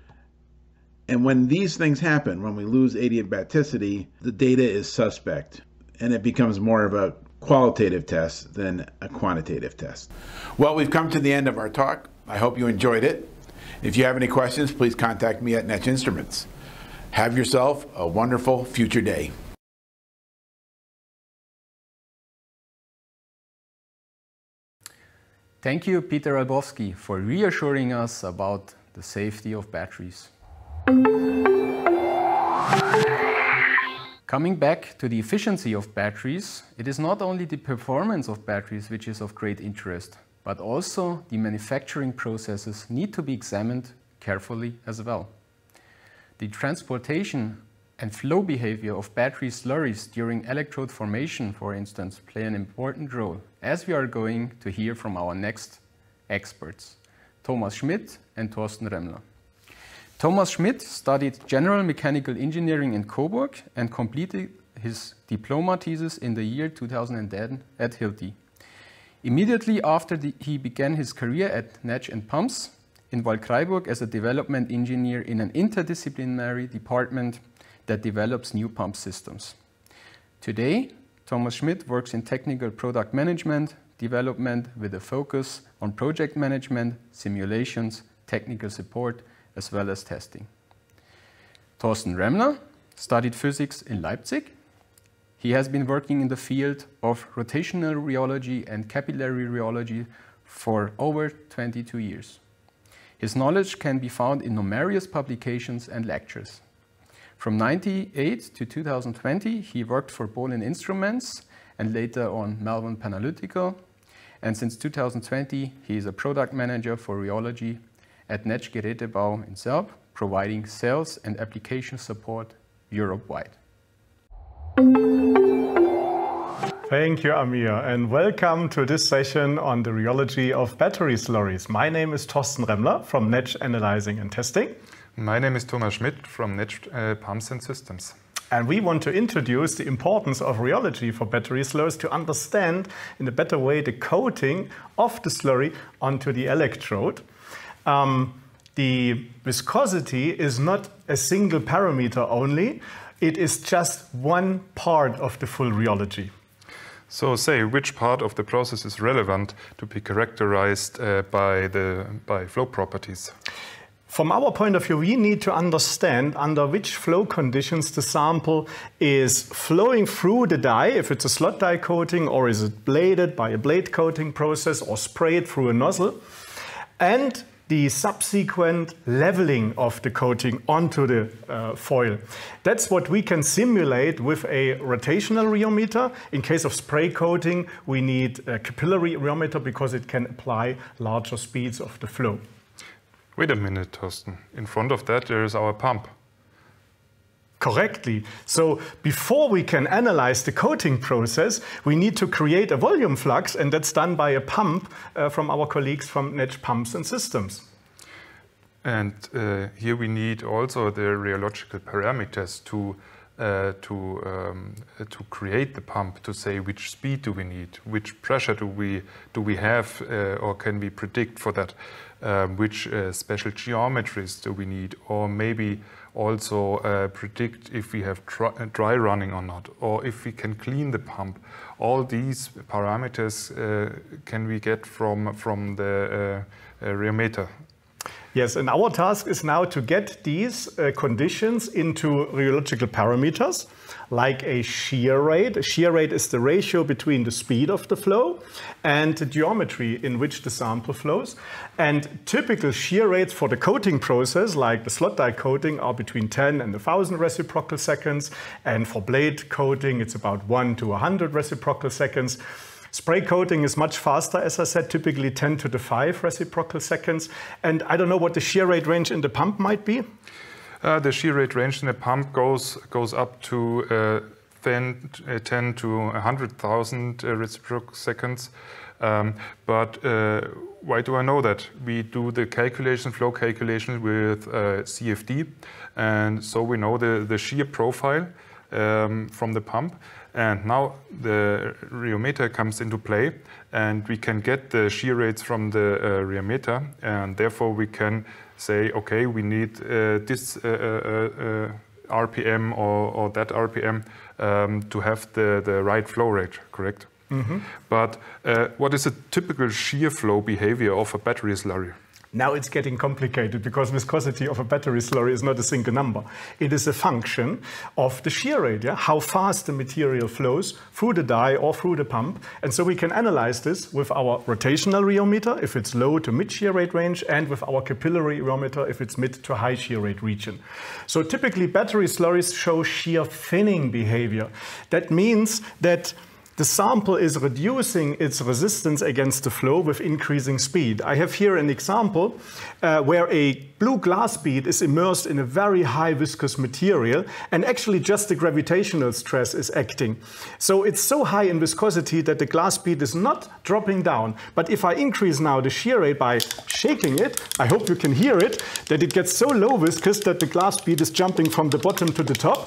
And when these things happen, when we lose adiabaticity, the data is suspect, and it becomes more of a qualitative test than a quantitative test. Well, we've come to the end of our talk. I hope you enjoyed it. If you have any questions, please contact me at NETZSCH Instruments. Have yourself a wonderful future day. Thank you, Peter Albowski, for reassuring us about the safety of batteries. Coming back to the efficiency of batteries, it is not only the performance of batteries which is of great interest, but also the manufacturing processes need to be examined carefully as well. The transportation and flow behavior of battery slurries during electrode formation, for instance, play an important role, as we are going to hear from our next experts, Thomas Schmidt and Thorsten Remmler. Thomas Schmidt studied General Mechanical Engineering in Coburg and completed his diploma thesis in the year two thousand ten at Hilti. Immediately after the, he began his career at Netsch and Pumps, in Waldkraiburg as a development engineer in an interdisciplinary department that develops new pump systems. Today, Thomas Schmidt works in technical product management, development with a focus on project management, simulations, technical support, as well as testing. Thorsten Remmler studied physics in Leipzig. He has been working in the field of rotational rheology and capillary rheology for over twenty-two years. His knowledge can be found in numerous publications and lectures. From ninety-eight to two thousand twenty, he worked for Bolin Instruments and later on Melbourne Panalytical. And since two thousand twenty, he is a product manager for rheology at NETZSCH Gerätebau in Selb, providing sales and application support Europe-wide. Thank you, Amir, and welcome to this session on the rheology of battery slurries. My name is Thorsten Remmler from NETZSCH Analyzing and Testing. My name is Thomas Schmidt from NETZSCH uh, Pumps and Systems. And we want to introduce the importance of rheology for battery slurries to understand in a better way the coating of the slurry onto the electrode. Um, the viscosity is not a single parameter only. It is just one part of the full rheology. So say which part of the process is relevant to be characterized uh, by, the, by flow properties? From our point of view, we need to understand under which flow conditions the sample is flowing through the die, if it's a slot die coating, or is it bladed by a blade coating process or sprayed through a nozzle, and the subsequent leveling of the coating onto the uh, foil. That's what we can simulate with a rotational rheometer. In case of spray coating, we need a capillary rheometer because it can apply larger speeds of the flow. Wait a minute, Thorsten. In front of that, there is our pump. Correctly. So before we can analyze the coating process, we need to create a volume flux, and that's done by a pump uh, from our colleagues from NETZSCH Pumps and Systems. And uh, here we need also the rheological parameters to uh, to um, to create the pump, to say which speed do we need, which pressure do we do we have, uh, or can we predict for that, um, which uh, special geometries do we need, or maybe also uh, predict if we have dry running or not, or if we can clean the pump. All these parameters uh, can we get from, from the uh, uh, rheometer. Yes, and our task is now to get these uh, conditions into rheological parameters, like a shear rate. A shear rate is the ratio between the speed of the flow and the geometry in which the sample flows. And typical shear rates for the coating process, like the slot die coating, are between ten and one thousand reciprocal seconds. And for blade coating, it's about one to one hundred reciprocal seconds. Spray coating is much faster, as I said, typically ten to the five reciprocal seconds. And I don't know what the shear rate range in the pump might be. Uh, the shear rate range in the pump goes goes up to uh, ten, uh, ten to one hundred thousand uh, reciprocal seconds. Um, but uh, why do I know that? We do the calculation, flow calculation with uh, C F D, and so we know the, the shear profile um, from the pump. And now the rheometer comes into play, and we can get the shear rates from the uh, rheometer, and therefore we can say, okay, we need uh, this uh, uh, uh, R P M or, or that R P M um, to have the, the right flow rate, correct? Mm-hmm. But uh, what is a typical shear flow behavior of a battery slurry? Now it's getting complicated because viscosity of a battery slurry is not a single number. It is a function of the shear rate, yeah? How fast the material flows through the die or through the pump. And so we can analyze this with our rotational rheometer, if it's low to mid shear rate range, and with our capillary rheometer, if it's mid to high shear rate region. So typically battery slurries show shear thinning behavior. That means that the sample is reducing its resistance against the flow with increasing speed. I have here an example uh, where a blue glass bead is immersed in a very high viscous material, and actually just the gravitational stress is acting. So it's so high in viscosity that the glass bead is not dropping down. But if I increase now the shear rate by shaking it, I hope you can hear it, that it gets so low viscous that the glass bead is jumping from the bottom to the top.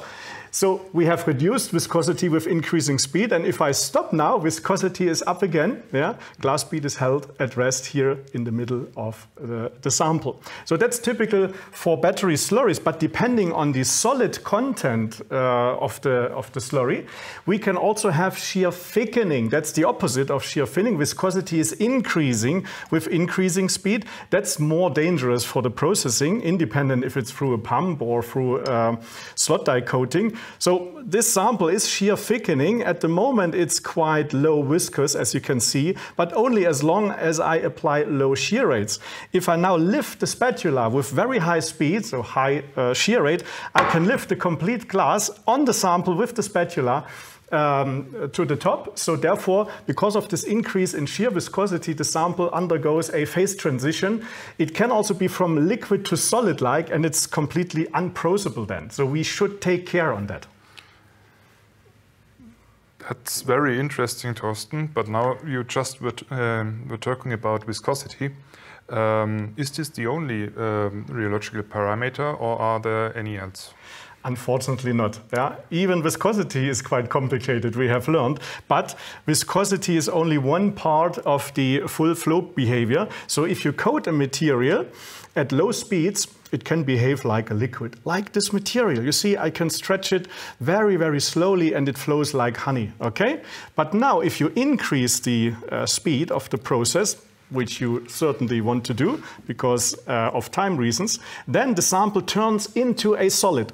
So we have reduced viscosity with increasing speed, and if I stop now, viscosity is up again. Yeah? Glass bead is held at rest here in the middle of the, the sample. So that's typical for battery slurries, but depending on the solid content uh, of, the, of the slurry, we can also have shear thickening. That's the opposite of shear thinning. Viscosity is increasing with increasing speed. That's more dangerous for the processing, independent if it's through a pump or through uh, slot die coating. So this sample is shear thickening. At the moment it's quite low viscous, as you can see, but only as long as I apply low shear rates. If I now lift the spatula with very high speed, so high uh, shear rate, I can lift the complete glass on the sample with the spatula Um, to the top. So therefore, because of this increase in shear viscosity, the sample undergoes a phase transition. It can also be from liquid to solid-like, and it's completely unprocessable then. So we should take care on that. That's very interesting, Thorsten. But now you just were, um, were talking about viscosity. Um, is this the only um, rheological parameter, or are there any else? Unfortunately not. Yeah? Even viscosity is quite complicated, we have learned, but viscosity is only one part of the full flow behavior. So if you coat a material at low speeds, it can behave like a liquid, like this material. You see, I can stretch it very, very slowly and it flows like honey, okay? But now if you increase the uh, speed of the process, which you certainly want to do because uh, of time reasons, then the sample turns into a solid.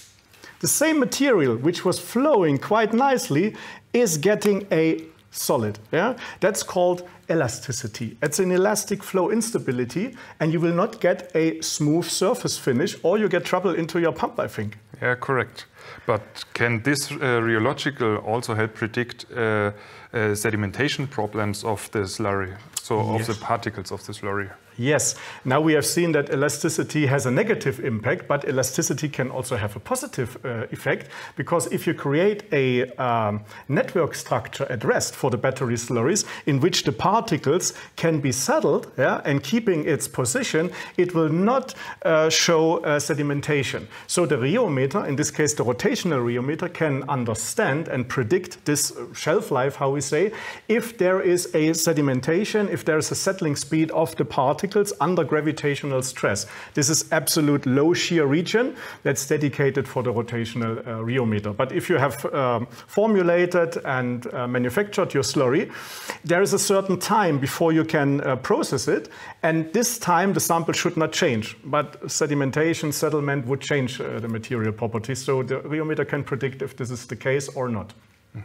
The same material, which was flowing quite nicely, is getting a solid. Yeah? That's called elasticity. It's an elastic flow instability, and you will not get a smooth surface finish, or you get trouble into your pump, I think. Yeah, correct. But can this uh, rheological also help predict uh, uh, sedimentation problems of the slurry, so Yes. of the particles of the slurry? Yes. Now we have seen that elasticity has a negative impact, but elasticity can also have a positive uh, effect, because if you create a um, network structure at rest for the battery slurries in which the particles can be settled, yeah, and keeping its position, it will not uh, show uh, sedimentation. So the rheometer, in this case the rotational rheometer, can understand and predict this shelf life, how we say, if there is a sedimentation, if there is a settling speed of the particles under gravitational stress. This is absolute low shear region that's dedicated for the rotational uh, rheometer. But if you have um, formulated and uh, manufactured your slurry, there is a certain time before you can uh, process it, and this time the sample should not change. But sedimentation, settlement would change uh, the material properties, so the rheometer can predict if this is the case or not. Mm.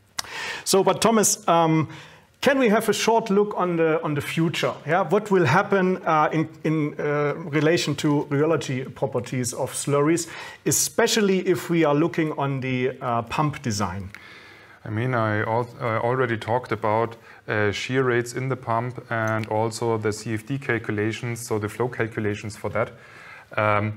So, but Thomas, um, can we have a short look on the, on the future? Yeah? What will happen uh, in, in uh, relation to rheology properties of slurries, especially if we are looking on the uh, pump design? I mean, I, al I already talked about uh, shear rates in the pump and also the C F D calculations, so the flow calculations for that. Um,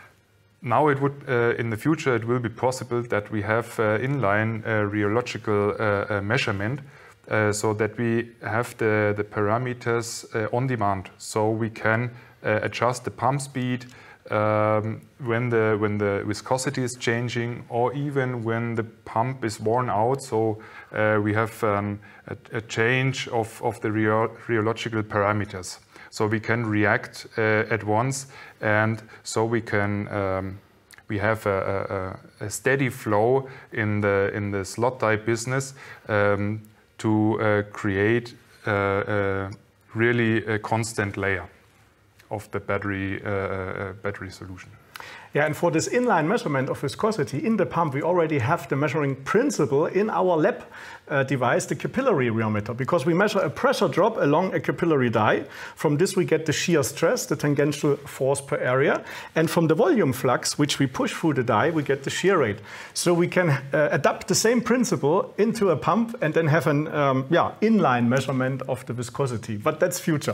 now it would, uh, in the future, it will be possible that we have uh, inline uh, rheological uh, uh, measurement. Uh, so that we have the, the parameters uh, on demand, so we can uh, adjust the pump speed um, when the when the viscosity is changing, or even when the pump is worn out. So uh, we have um, a, a change of of the rheo rheological parameters. So we can react uh, at once, and so we can. Um, We have a, a, a steady flow in the in the slot die business. Um, to uh, create uh, a really a constant layer of the battery, uh, uh, battery solution. Yeah, and for this inline measurement of viscosity in the pump, we already have the measuring principle in our lab uh, device, the capillary rheometer, because we measure a pressure drop along a capillary die. From this we get the shear stress, the tangential force per area, and from the volume flux, which we push through the die, we get the shear rate. So we can uh, adapt the same principle into a pump and then have an um, yeah, inline measurement of the viscosity, but that's future.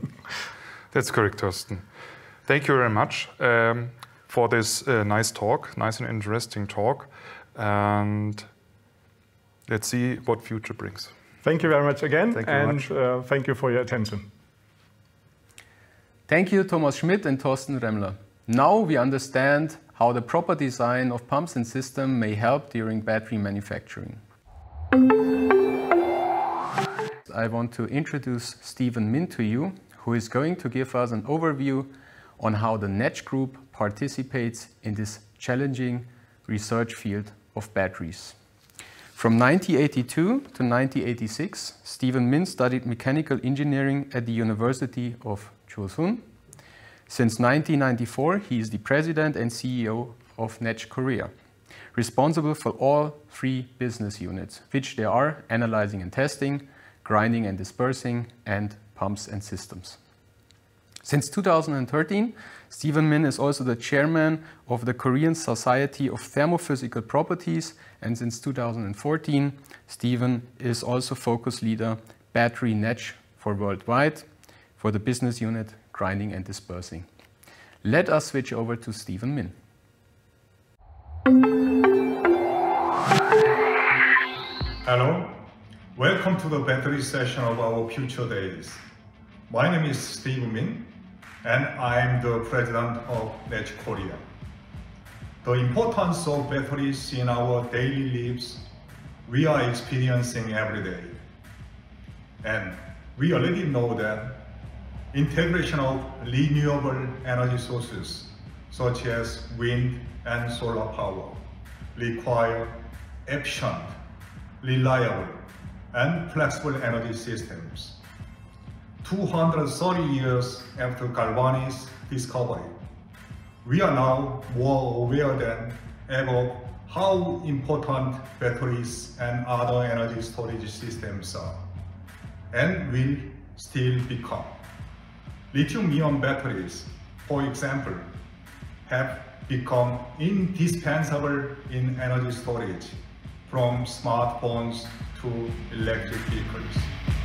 That's correct, Thorsten. Thank you very much. Um, for this uh, nice talk, nice and interesting talk. And let's see what future brings. Thank you very much again, thank you and much. Uh, thank you for your attention. Thank you, Thomas Schmidt and Thorsten Remmler. Now we understand how the proper design of pumps and systems may help during battery manufacturing. I want to introduce Stephen Min to you, who is going to give us an overview on how the NETZSCH Group participates in this challenging research field of batteries. From nineteen eighty-two to nineteen eighty-six, Stephen Min studied mechanical engineering at the University of Chosun. Since nineteen ninety-four, he is the president and C E O of NETZSCH Korea, responsible for all three business units, which they are analyzing and testing, grinding and dispersing, and pumps and systems. Since two thousand thirteen, Stephen Min is also the chairman of the Korean Society of Thermophysical Properties, and since two thousand fourteen, Stephen is also focus leader Battery NETZSCH for worldwide for the business unit grinding and dispersing. Let us switch over to Stephen Min. Hello, welcome to the battery session of our Future Days. My name is Stephen Min, and I'm the president of NETZSCH Korea. The importance of batteries in our daily lives we are experiencing every day. And we already know that integration of renewable energy sources such as wind and solar power require efficient, reliable, and flexible energy systems. two hundred thirty years after Galvani's discovery, we are now more aware than ever how important batteries and other energy storage systems are, and will still become. Lithium-ion batteries, for example, have become indispensable in energy storage, from smartphones to electric vehicles.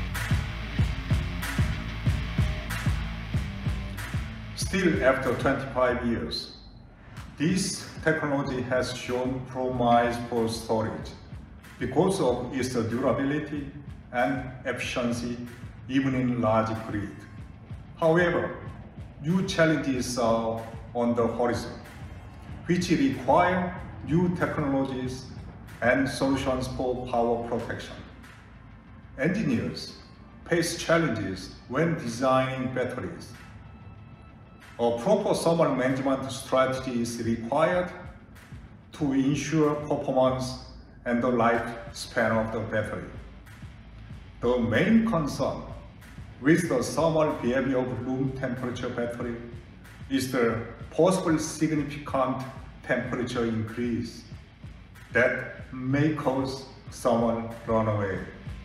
Still, after twenty-five years, this technology has shown promise for storage because of its durability and efficiency even in large grid. However, new challenges are on the horizon, which require new technologies and solutions for power protection. Engineers face challenges when designing batteries. A proper thermal management strategy is required to ensure performance and the lifespan of the battery. The main concern with the thermal behavior of room temperature battery is the possible significant temperature increase that may cause thermal runaway.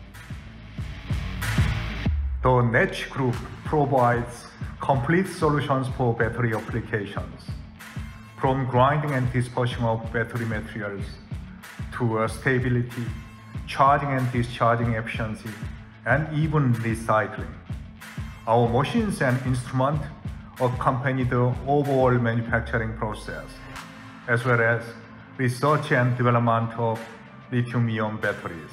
The NETZSCH Group provides complete solutions for battery applications, from grinding and dispersion of battery materials to uh, stability, charging and discharging efficiency, and even recycling. Our machines and instruments accompany the overall manufacturing process, as well as research and development of lithium-ion batteries.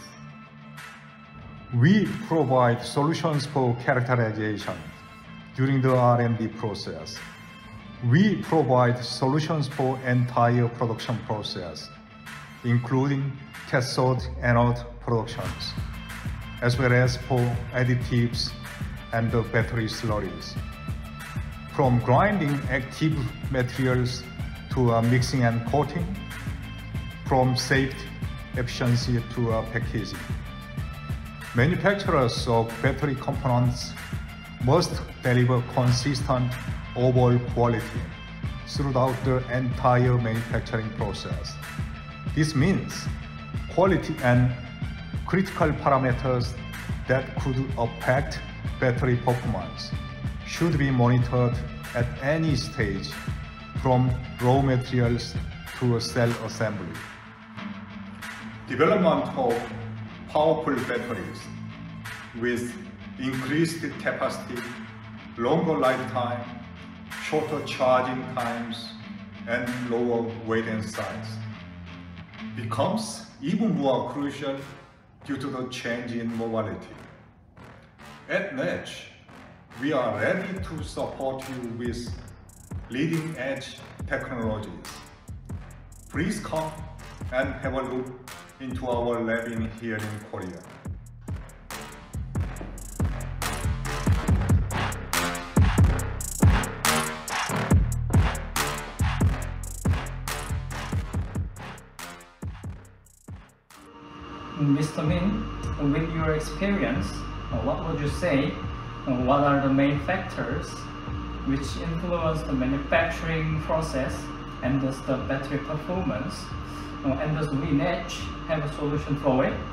We provide solutions for characterization during the R and D process. We provide solutions for entire production process, including cathode anode productions, as well as for additives and the battery slurries. From grinding active materials to uh, mixing and coating, from safety, efficiency to uh, packaging. Manufacturers of battery components must deliver consistent overall quality throughout the entire manufacturing process. This means quality and critical parameters that could affect battery performance should be monitored at any stage, from raw materials to cell assembly. Development of powerful batteries with increased capacity, longer lifetime, shorter charging times, and lower weight and size becomes even more crucial due to the change in mobility. At NETZSCH, we are ready to support you with leading-edge technologies Please come and have a look into our lab in here in Korea. Mister Min, with your experience, what would you say, what are the main factors which influence the manufacturing process and thus the battery performance, and does we N E T Z S C have a solution for it?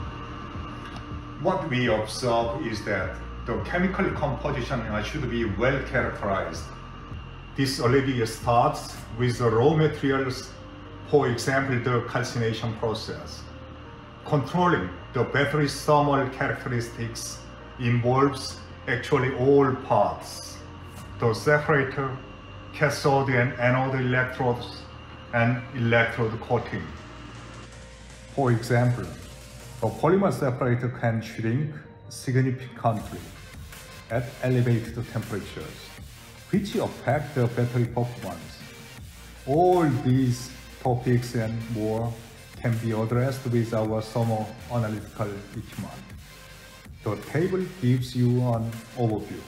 What we observe is that the chemical composition should be well characterized. This already starts with the raw materials, for example the calcination process. Controlling the battery's thermal characteristics involves actually all parts: the separator, cathode and anode electrodes, and electrode coating. For example, the polymer separator can shrink significantly at elevated temperatures, which affect the battery performance. All these topics and more can be addressed with our thermo-analytical equipment. The table gives you an overview.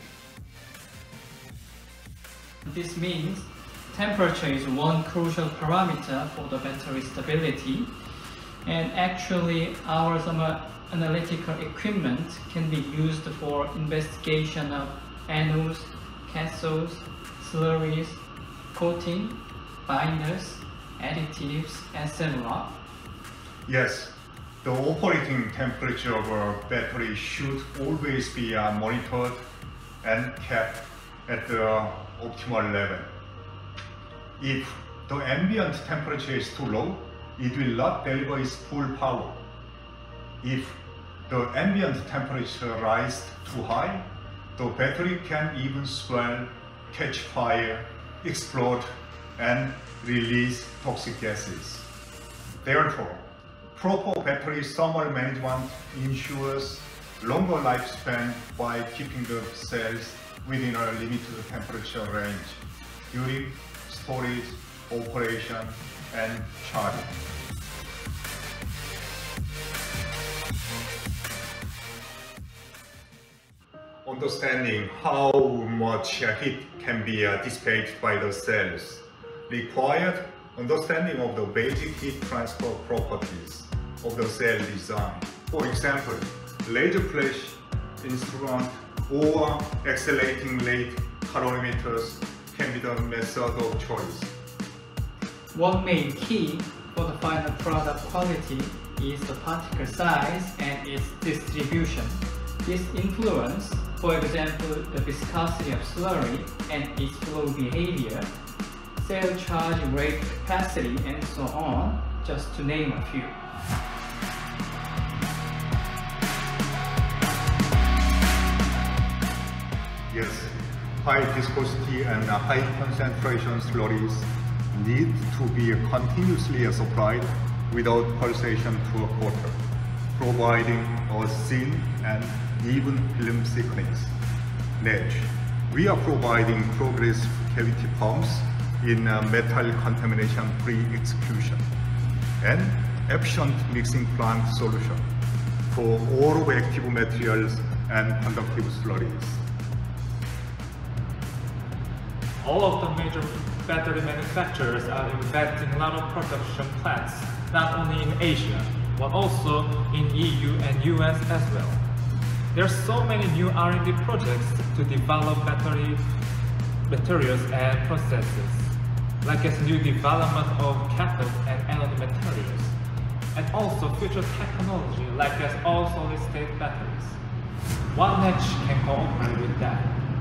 This means temperature is one crucial parameter for the battery stability, and actually our thermo-analytical equipment can be used for investigation of anodes, cathodes, slurries, coating, binders, additives, et cetera. Yes, the operating temperature of a battery should always be uh, monitored and kept at the optimal level. If the ambient temperature is too low, it will not deliver its full power. If the ambient temperature rises too high, the battery can even swell, catch fire, explode, and release toxic gases. Therefore, proper battery thermal management ensures longer lifespan by keeping the cells within a limited temperature range during storage, operation, and charging. Understanding how much heat can be uh, dissipated by the cells required understanding of the basic heat transfer properties of the cell design. For example, laser flash instrument or accelerating rate calorimeters can be the method of choice. One main key for the final product quality is the particle size and its distribution. This influences, for example, the viscosity of slurry and its flow behavior, cell charge rate capacity, and so on, just to name a few. Yes, high viscosity and high concentration slurries need to be continuously supplied without pulsation to a quarter, providing a thin and even film thickness. Next, we are providing progressive cavity pumps in uh, metal contamination-free execution and efficient mixing plant solution for all of active materials and conductive slurries. All of the major battery manufacturers are investing in a lot of production plants, not only in Asia, but also in E U and U S as well. There are so many new R and D projects to develop battery materials and processes, like as new development of cathode and anode materials, and also future technology like as all solid-state batteries. What N E T Z S C can cooperate with that?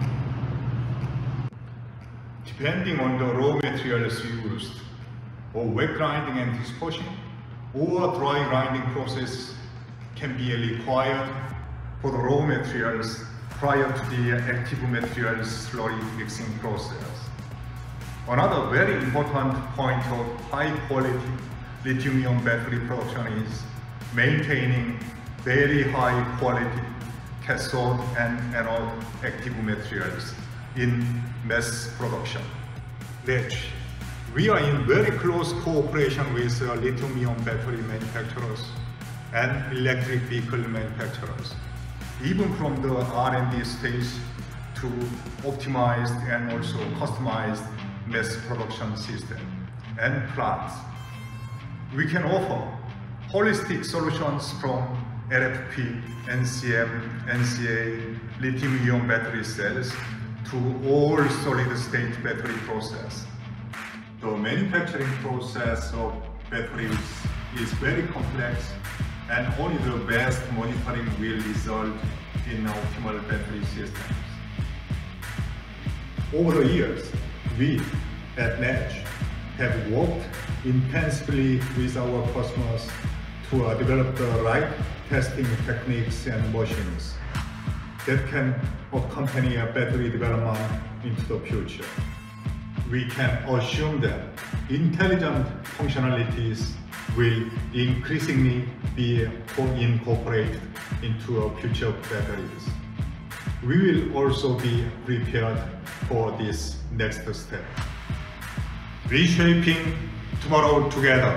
Depending on the raw materials used, or wet grinding and dispersion, or dry grinding process can be required for the raw materials prior to the active materials slurry mixing process. Another very important point of high quality lithium-ion battery production is maintaining very high quality cathode and anode active materials in mass production. N E T Z S C We are in very close cooperation with uh, lithium-ion battery manufacturers and electric vehicle manufacturers, even from the R and D stage to optimized and also customized mass production system and plants. We can offer holistic solutions from L F P, N C M, N C A, lithium-ion battery cells to all solid-state battery process. The manufacturing process of batteries is very complex, and only the best monitoring will result in optimal battery systems. Over the years, we at NETZSCH have worked intensively with our customers to uh, develop the right testing techniques and machines that can accompany a battery development into the future. We can assume that intelligent functionalities will increasingly be incorporated into our future batteries. We will also be prepared for this next step. Reshaping tomorrow together.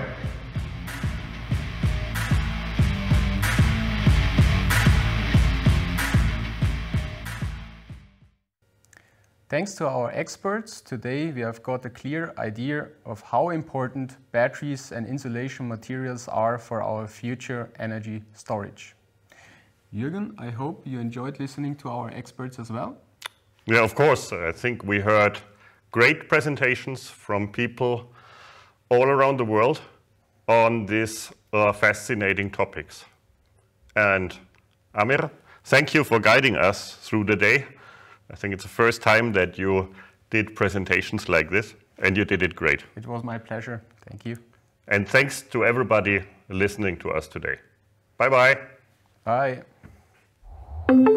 Thanks to our experts, today we have got a clear idea of how important batteries and insulation materials are for our future energy storage. Jürgen, I hope you enjoyed listening to our experts as well. Yeah, of course. I think we heard great presentations from people all around the world on these uh, fascinating topics. And Amir, thank you for guiding us through the day. I think it's the first time that you did presentations like this, and you did it great. It was my pleasure. Thank you. And thanks to everybody listening to us today. Bye-bye. Bye.